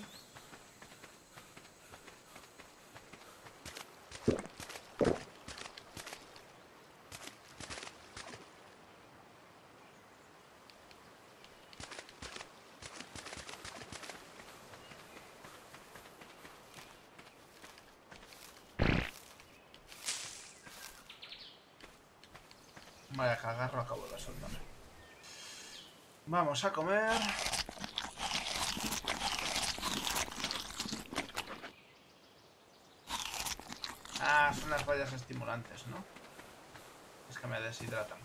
Vaya cagarro acabo de soltar. Vamos a comer. Ah, son las vallas estimulantes, ¿no? Es que me deshidratan.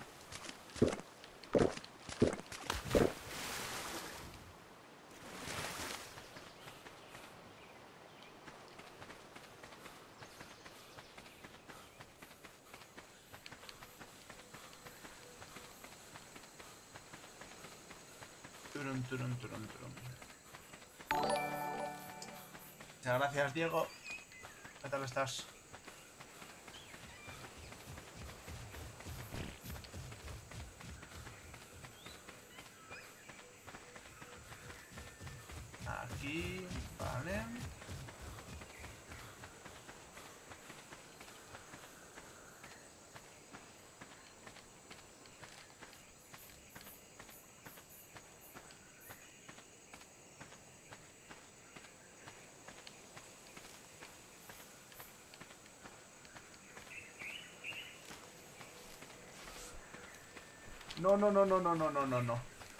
Turun, turun, turun, turun. Muchas gracias, Diego. ¿Qué tal estás? Aquí, vale. No, no, no, no, no, no, no, no, no.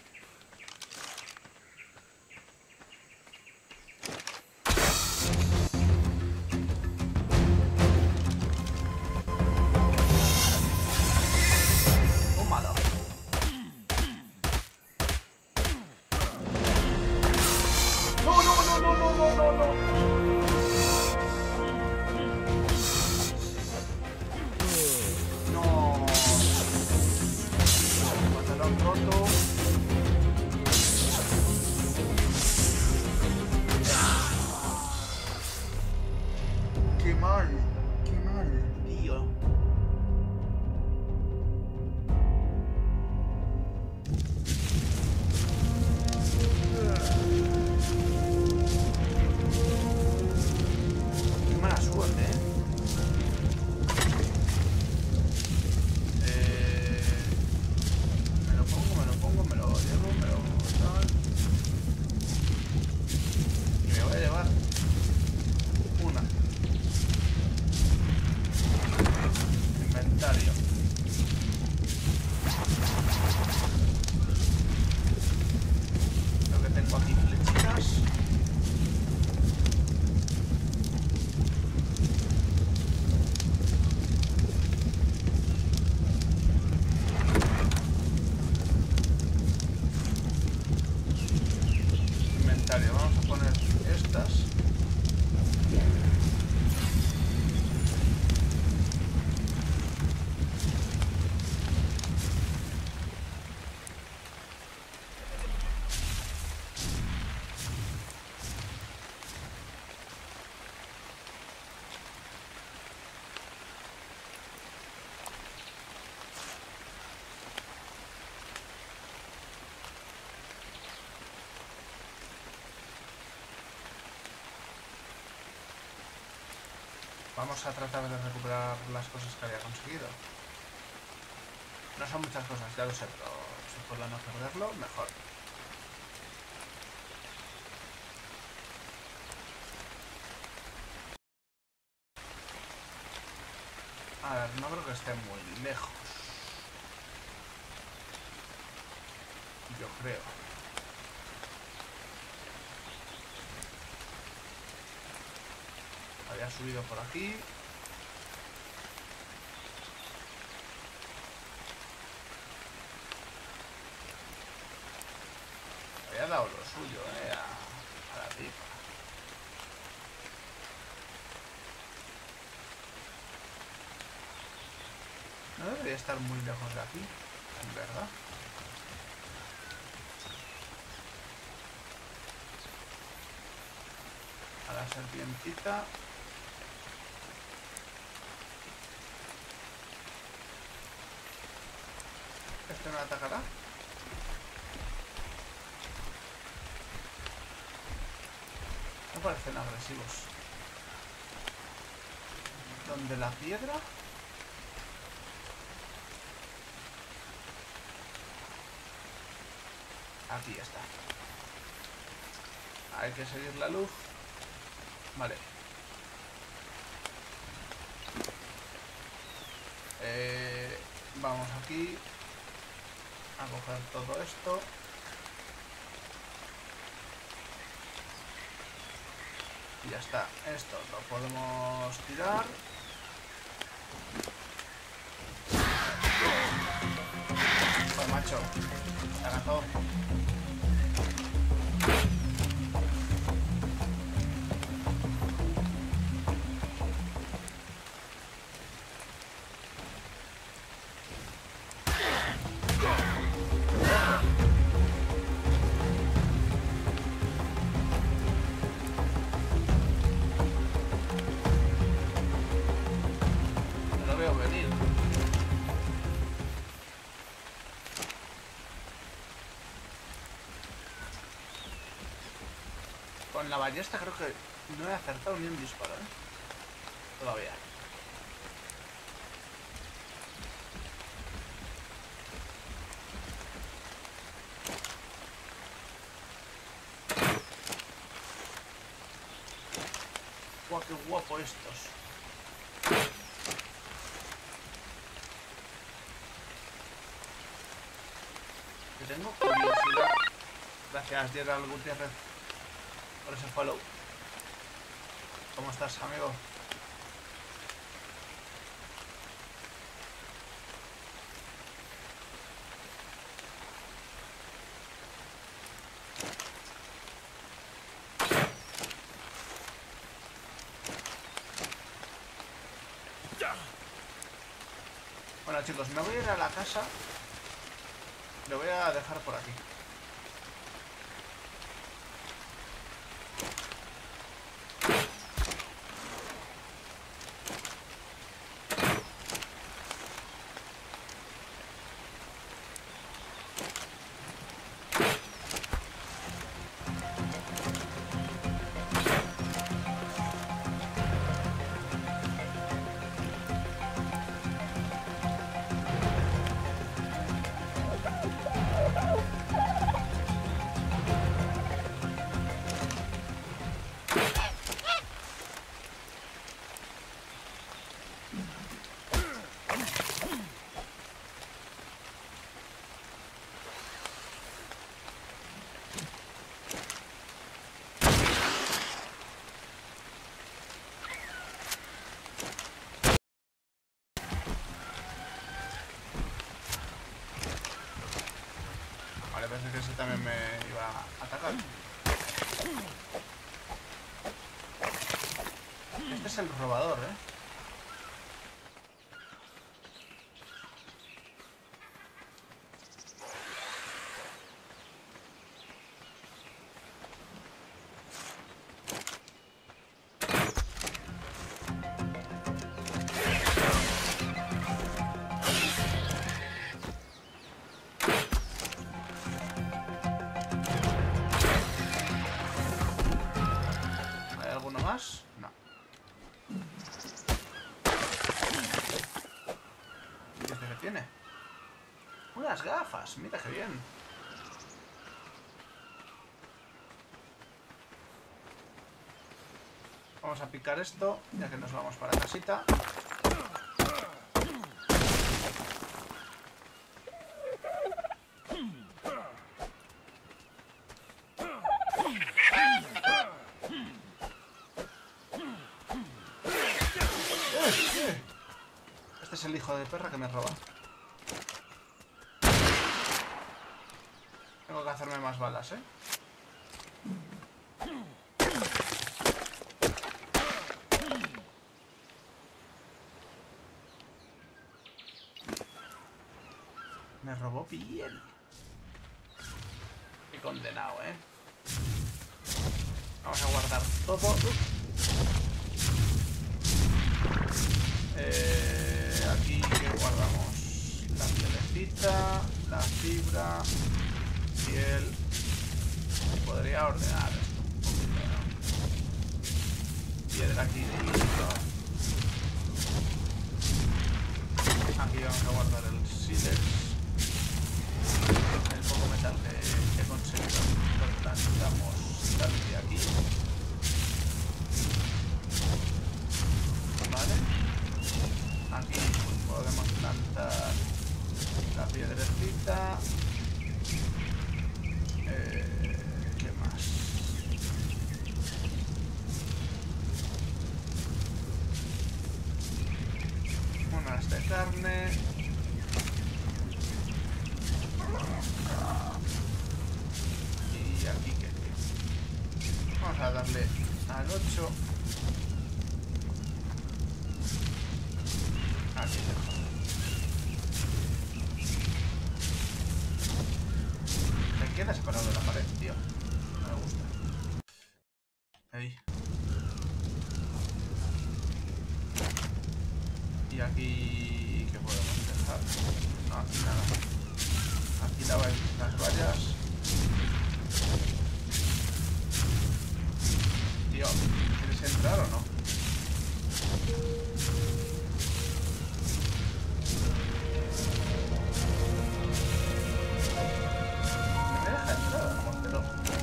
Tómalo. No, no, no, no, no, no, no, no. No. Pantalón roto. Qué mal, tío. Qué mala suerte, ¿eh? Me lo pongo. vamos a tratar de recuperar las cosas que había conseguido. No son muchas cosas, ya lo sé, pero si puedo no perderlo, mejor. A ver, no creo que esté muy lejos. Yo creo. Había subido por aquí. Había dado lo suyo, a la tipa. No debería estar muy lejos de aquí, en verdad. A la serpientita. ¿Este me atacará? No parecen agresivos. ¿Dónde la piedra? Aquí está. Hay que seguir la luz. Vale. Vamos aquí a coger todo esto. Y ya está. Esto lo podemos tirar. Pues macho, se haga todo. Con la ballesta creo que no he acertado ni un disparo, todavía. ¡Guau, qué guapo estos! Que tengo curiosidad. Gracias, Gerald Gutiérrez, por ese follow. ¿Cómo estás, amigo? Bueno, chicos, me voy a ir a la casa. Lo voy a dejar por aquí. Pensé que ese también me iba a atacar. Este es el robador, ¿Hay alguno más? No. tiene? Unas gafas, mira qué bien. Vamos a picar esto, ya que nos vamos para casita. Este es el hijo de perra que me roba. Tengo que hacerme más balas, ¿eh? Me robó piel. Qué condenado, ¿eh? Vamos a guardar todo. Aquí que guardamos la pielecita, la fibra, piel. Podría ordenar esto un poquito, ¿no? Piedra aquí listo. Aquí vamos a guardar el sílex. El poco metal que he conseguido lo plantamos de aquí. Vale. Aquí podemos plantar la piedrecita. ¿Qué más? Unas de carne. Y aquí que vamos a darle al 8. Aquí dejo. Me queda separado de la pared, tío. No me gusta. Ahí. Y aquí... ¿qué podemos dejar? No, aquí nada. Aquí las vallas. Tío, ¿quieres entrar o no? ¿Me deja entrar, mortero?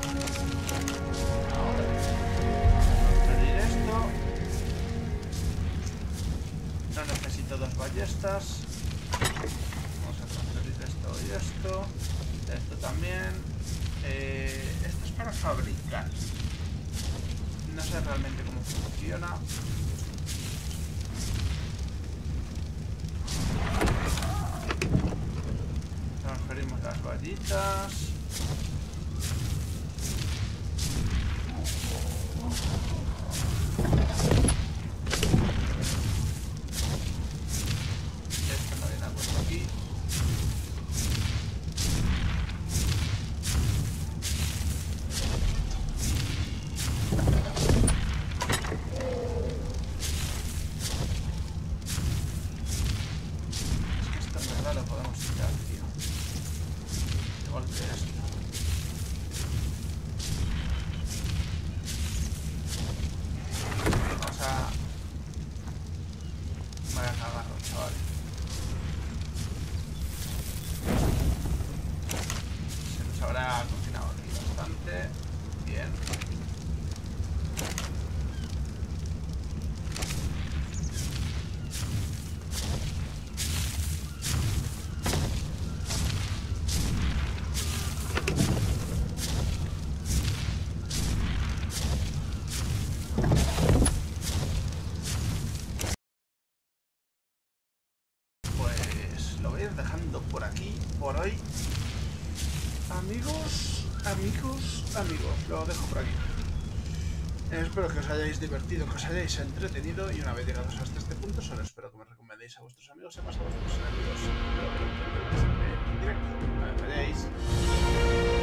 Ahora. Transferir esto. No necesito 2 ballestas. Vamos a transferir esto y esto. Esto también. Esto es para fabricar. No sé realmente cómo funciona. Transferimos las vallitas. Esto no viene puesto aquí. Lo podemos quitar, tío. Igual que esto. Vamos a... vaya cagarlo, chaval. Se nos habrá cocinado aquí bastante. Bien. Lo voy a ir dejando por aquí, por hoy. Amigos, lo dejo por aquí. Espero que os hayáis divertido, que os hayáis entretenido y una vez llegados hasta este punto, solo espero que me recomendéis a vuestros amigos y más a vuestros enemigos. Espero que en directo. No me falléis.